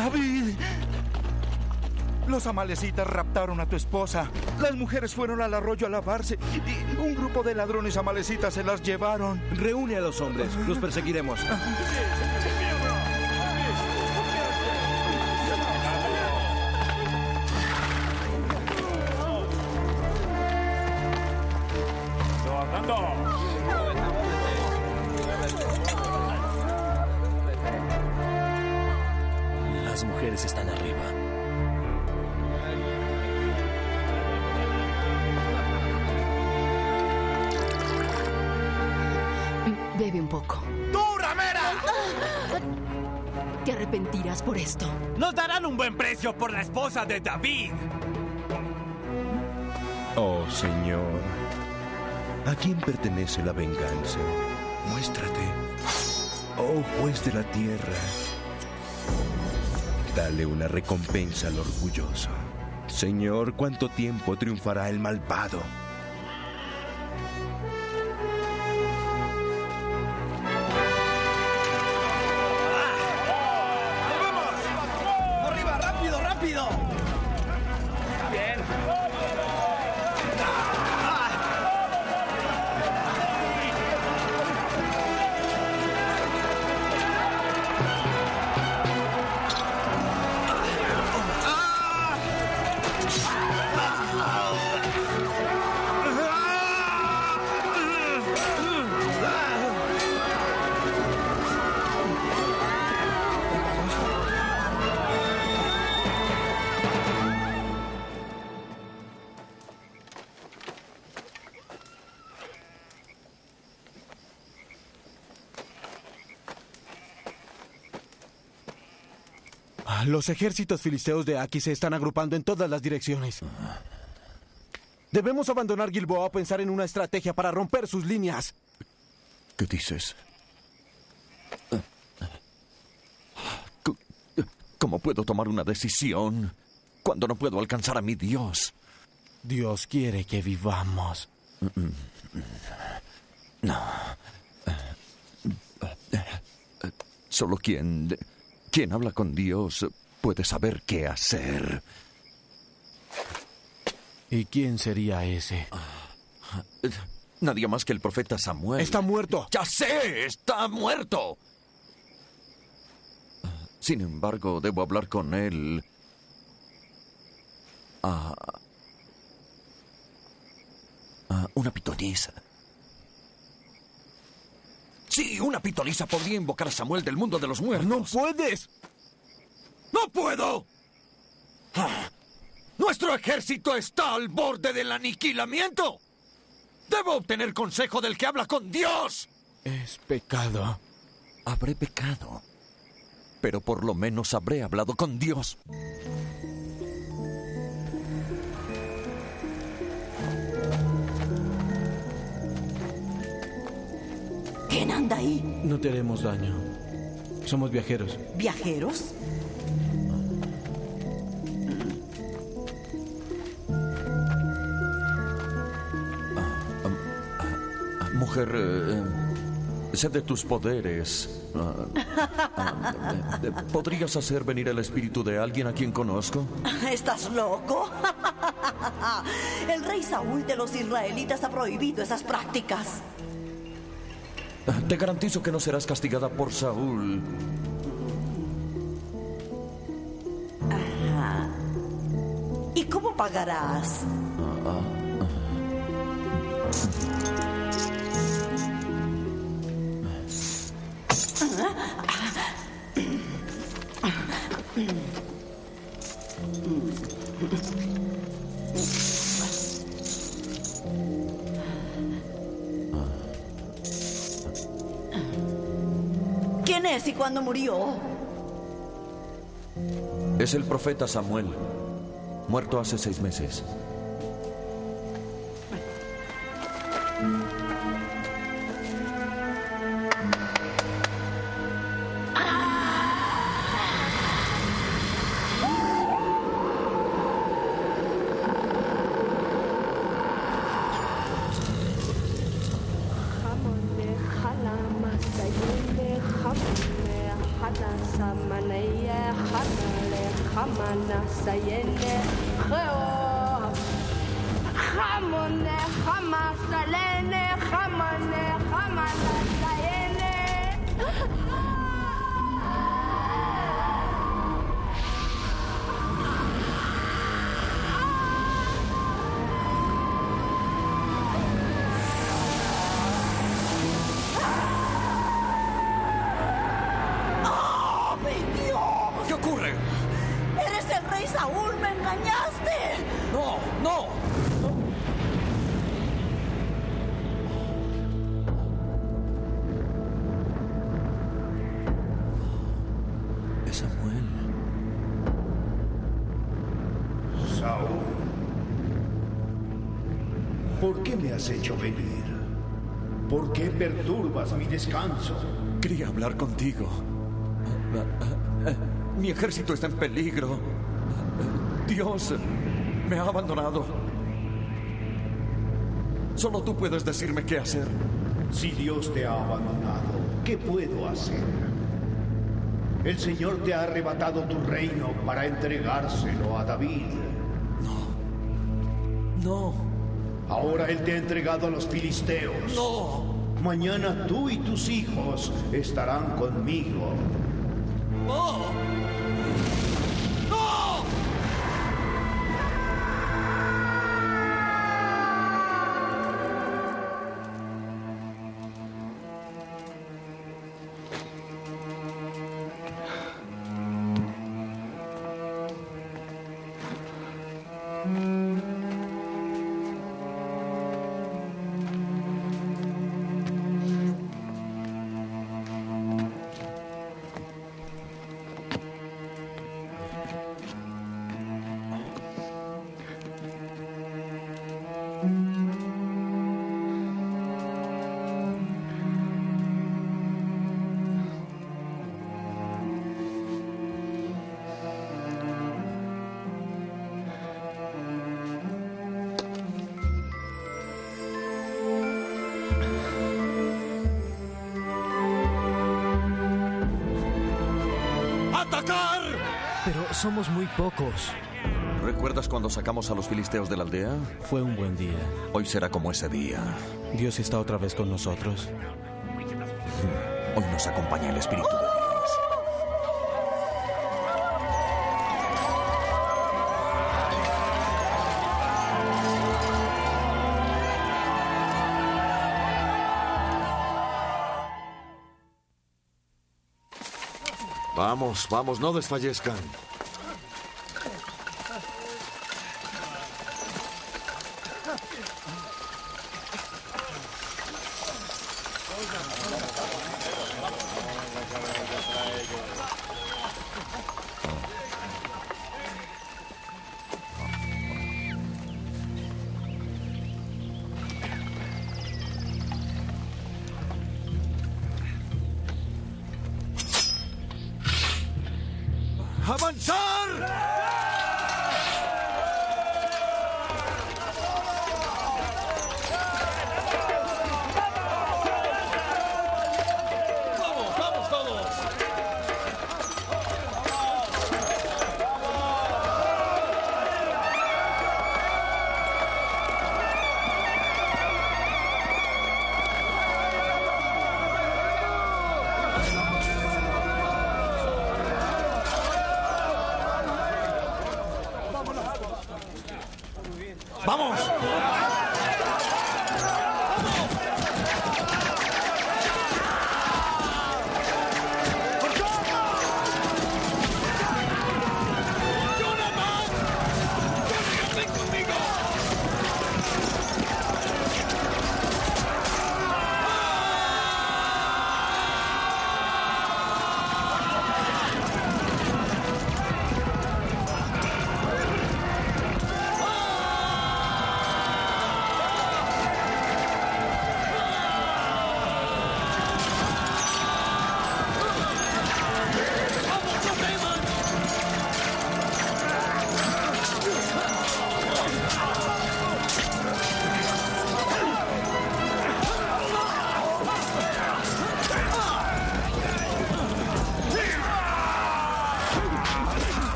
¡David! Los amalecitas raptaron a tu esposa. Las mujeres fueron al arroyo a lavarse y un grupo de ladrones amalecitas se las llevaron. Reúne a los hombres. Los perseguiremos. Las mujeres están arriba. Bebe un poco. ¡Tú, ramera! Te arrepentirás por esto. Nos darán un buen precio por la esposa de David. Oh, Señor, ¿a quién pertenece la venganza? Muéstrate, oh juez de la tierra. Dale una recompensa al orgulloso. Señor, ¿cuánto tiempo triunfará el malvado? ¡Arriba, rápido, rápido! Bien. Los ejércitos filisteos de Aquí se están agrupando en todas las direcciones. Debemos abandonar Gilboa o pensar en una estrategia para romper sus líneas. ¿Qué dices? ¿Cómo puedo tomar una decisión cuando no puedo alcanzar a mi Dios? Dios quiere que vivamos. No. Solo quien habla con Dios puede saber qué hacer. ¿Y quién sería ese? Nadie más que el profeta Samuel. ¡Está muerto! ¡Ya sé! ¡Está muerto! Sin embargo, debo hablar con él. Una pitonisa. Sí, una pitonisa podría invocar a Samuel del mundo de los muertos. ¡No puedes! ¡No puedo! ¡Nuestro ejército está al borde del aniquilamiento! ¡Debo obtener consejo del que habla con Dios! Es pecado. Habré pecado, pero por lo menos habré hablado con Dios. ¿Quién anda ahí? No te haremos daño. Somos viajeros. ¿Viajeros? Mujer, sé de tus poderes. ¿Podrías hacer venir el espíritu de alguien a quien conozco? ¿Estás loco? El rey Saúl de los israelitas ha prohibido esas prácticas. Te garantizo que no serás castigada por Saúl. Ajá. ¿Y cómo pagarás? ¿Quién es y cuándo murió? Es el profeta Samuel, muerto hace 6 meses. Hamne hada samanaya hada ¿Qué ocurre? ¡Eres el rey Saúl! ¡Me engañaste! ¡No! ¡No! Es Samuel. Saúl, ¿por qué me has hecho venir? ¿Por qué perturbas mi descanso? Quería hablar contigo. Mi ejército está en peligro. Dios me ha abandonado. Solo tú puedes decirme qué hacer. Si Dios te ha abandonado, ¿qué puedo hacer? El Señor te ha arrebatado tu reino para entregárselo a David. No. Ahora Él te ha entregado a los filisteos. No. Mañana tú y tus hijos estarán conmigo. ¡No! ¡No! ¡Atacar! Pero somos muy pocos. ¿Recuerdas cuando sacamos a los filisteos de la aldea? Fue un buen día. Hoy será como ese día. Dios está otra vez con nosotros. Hoy nos acompaña el Espíritu de Dios. Vamos, vamos, no desfallezcan.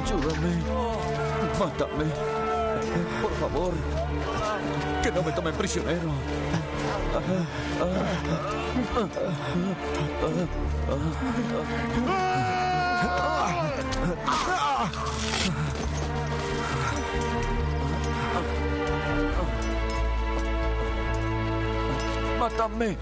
Ayúdame. Mátame. Por favor. Que no me tomen prisionero. Mátame.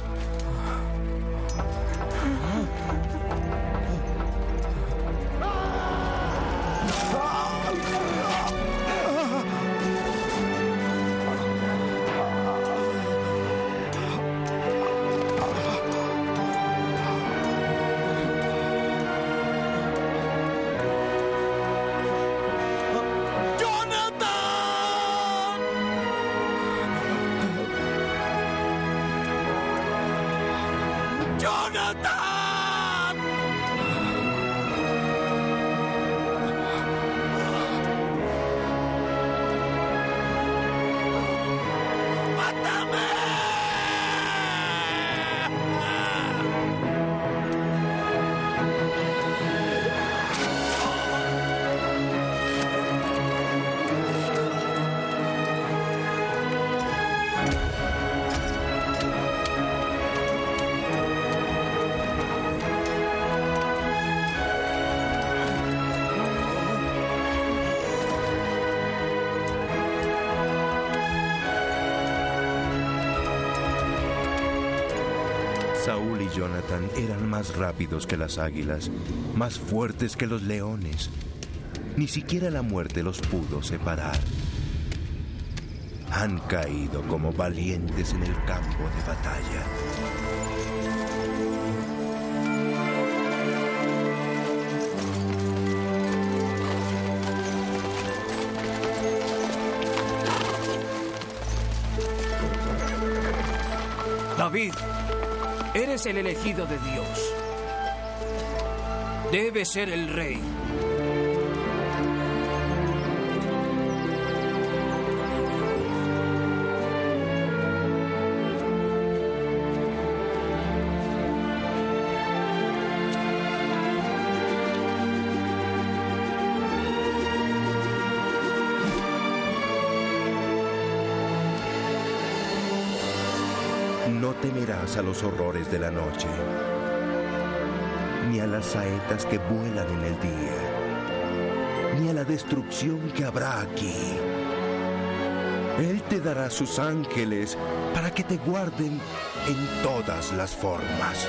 Saúl y Jonathan eran más rápidos que las águilas, más fuertes que los leones. Ni siquiera la muerte los pudo separar. Han caído como valientes en el campo de batalla. David, eres el elegido de Dios. Debes ser el rey. No temerás a los horrores de la noche, ni a las saetas que vuelan en el día, ni a la destrucción que habrá aquí. Él te dará sus ángeles para que te guarden en todas las formas.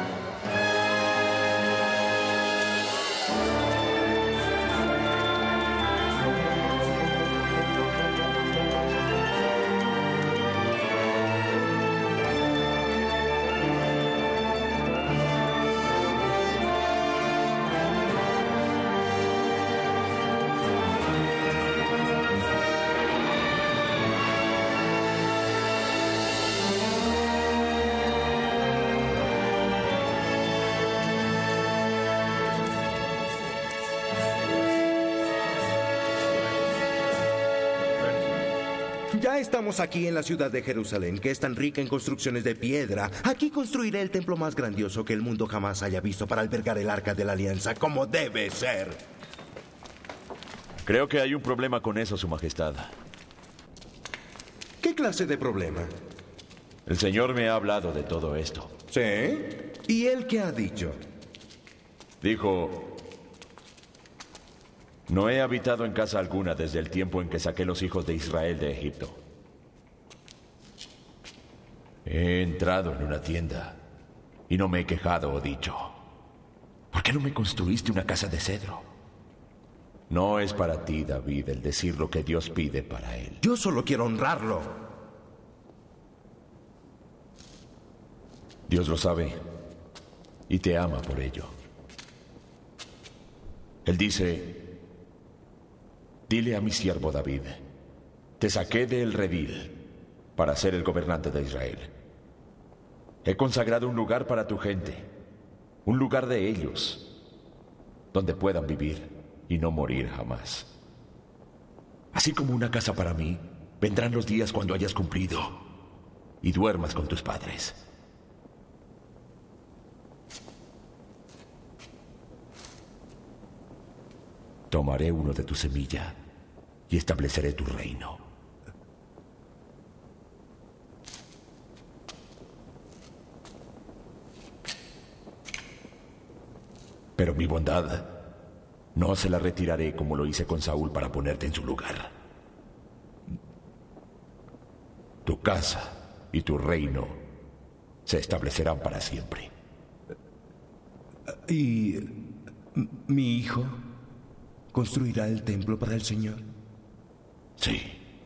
Ya estamos aquí en la ciudad de Jerusalén, que es tan rica en construcciones de piedra. Aquí construiré el templo más grandioso que el mundo jamás haya visto para albergar el Arca de la Alianza, como debe ser. Creo que hay un problema con eso, Su Majestad. ¿Qué clase de problema? El Señor me ha hablado de todo esto. ¿Sí? ¿Y él qué ha dicho? Dijo: no he habitado en casa alguna desde el tiempo en que saqué los hijos de Israel de Egipto. He entrado en una tienda y no me he quejado o dicho: ¿por qué no me construiste una casa de cedro? No es para ti, David, el decir lo que Dios pide para él. Yo solo quiero honrarlo. Dios lo sabe y te ama por ello. Él dice: dile a mi siervo David, te saqué del redil para ser el gobernante de Israel. He consagrado un lugar para tu gente, un lugar de ellos, donde puedan vivir y no morir jamás. Así como una casa para mí, vendrán los días cuando hayas cumplido y duermas con tus padres. Tomaré uno de tu semilla y estableceré tu reino. Pero mi bondad no se la retiraré como lo hice con Saúl para ponerte en su lugar. Tu casa y tu reino se establecerán para siempre. ¿Y mi hijo construirá el templo para el Señor? Sí.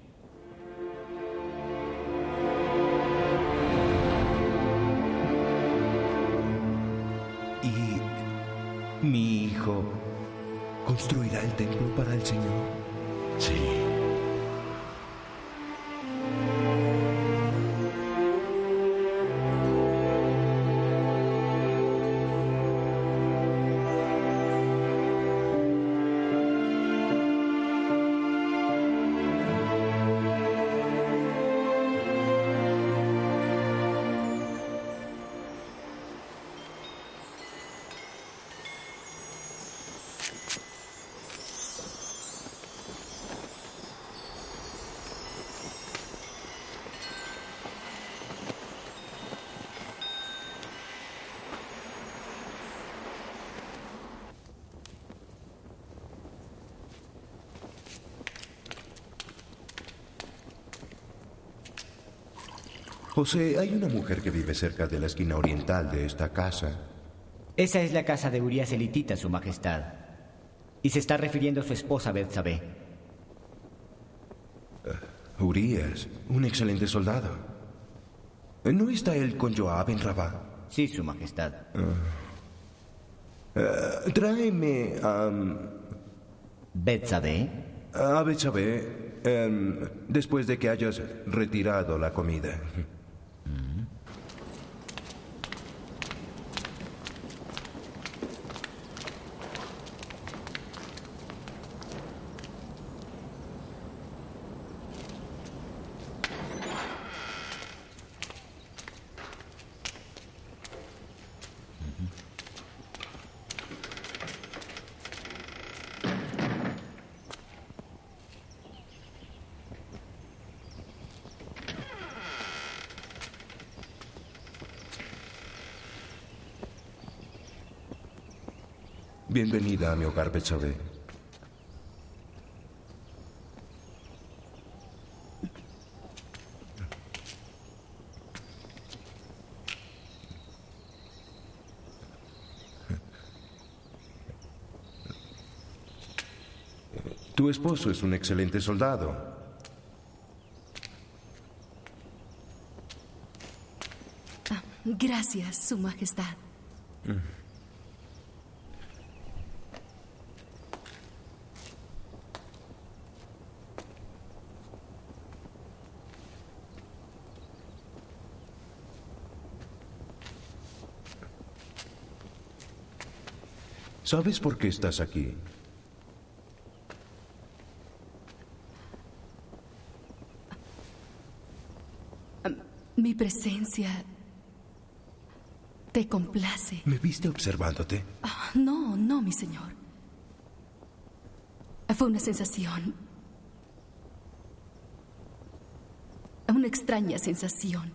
¿Y mi hijo construirá el templo para el Señor? Sí. José, hay una mujer que vive cerca de la esquina oriental de esta casa. Esa es la casa de Urías elitita, Su Majestad. Y se está refiriendo a su esposa Betsabé. Urías, un excelente soldado. ¿No está él con Joab en Rabá? Sí, Su Majestad. Tráeme a... ¿Betsabé? A Betsabé, después de que hayas retirado la comida. Bienvenida a mi hogar, Betsabé. Tu esposo es un excelente soldado. Gracias, Su Majestad. ¿Sabes por qué estás aquí? Mi presencia te complace. ¿Me viste observándote? No, no, mi señor. Fue una sensación. Una extraña sensación.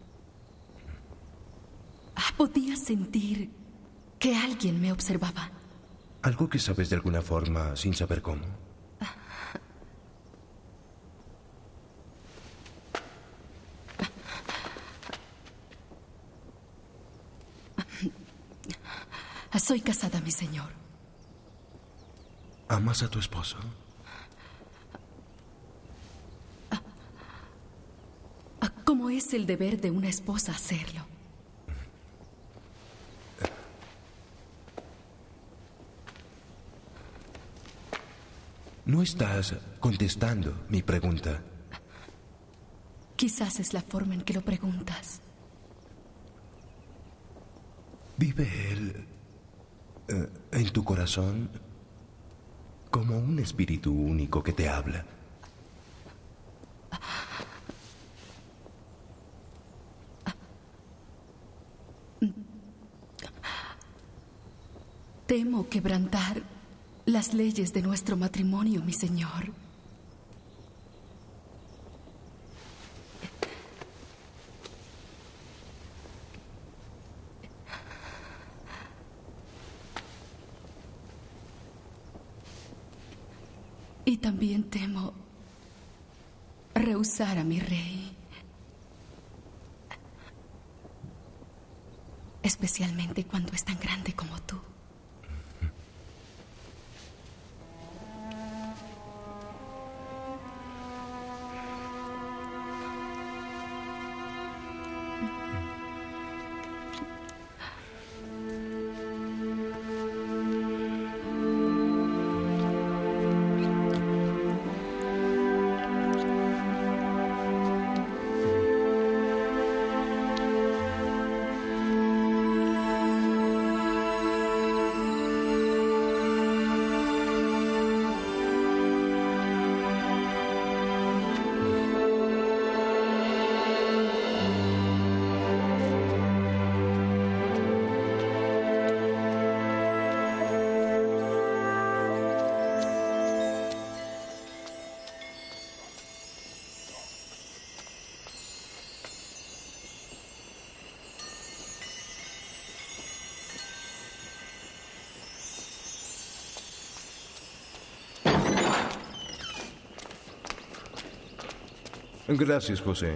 Podía sentir que alguien me observaba. Algo que sabes de alguna forma sin saber cómo. Soy casada, mi señor. ¿Amas a tu esposo? ¿Cómo es el deber de una esposa hacerlo? No estás contestando mi pregunta. Quizás es la forma en que lo preguntas. ¿Vive él en tu corazón como un espíritu único que te habla? Temo quebrantar las leyes de nuestro matrimonio, mi señor. Y también temo rehusar a mi rey, especialmente cuando es tan grande como tú. Gracias, José.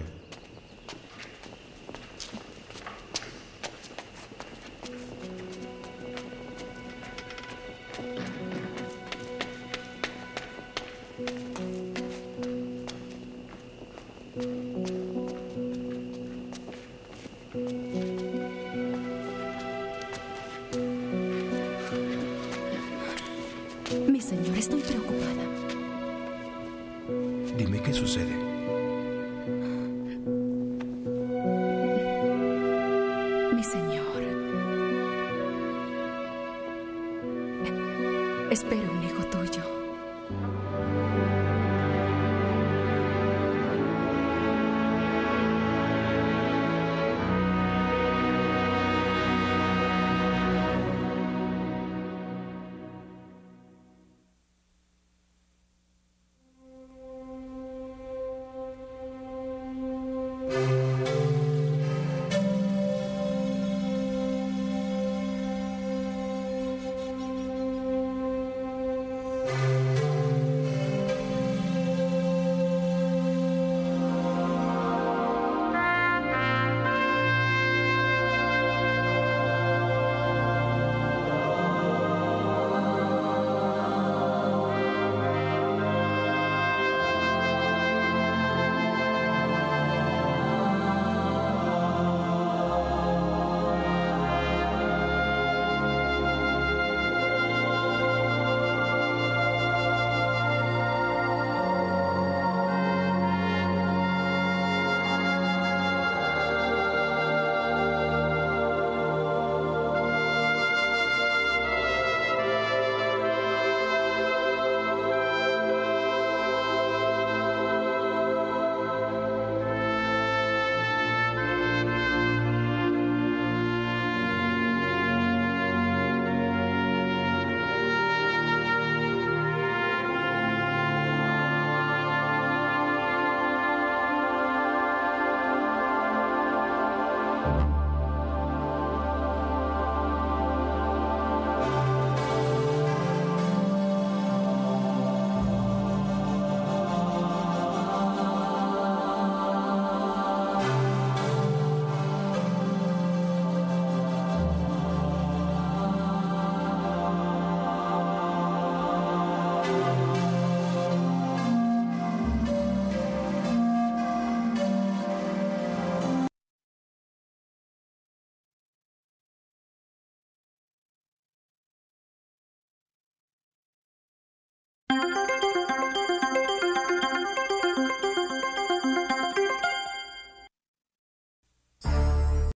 Mi señor, estoy preocupada. Dime qué sucede. Mi señor, espero un hijo tuyo.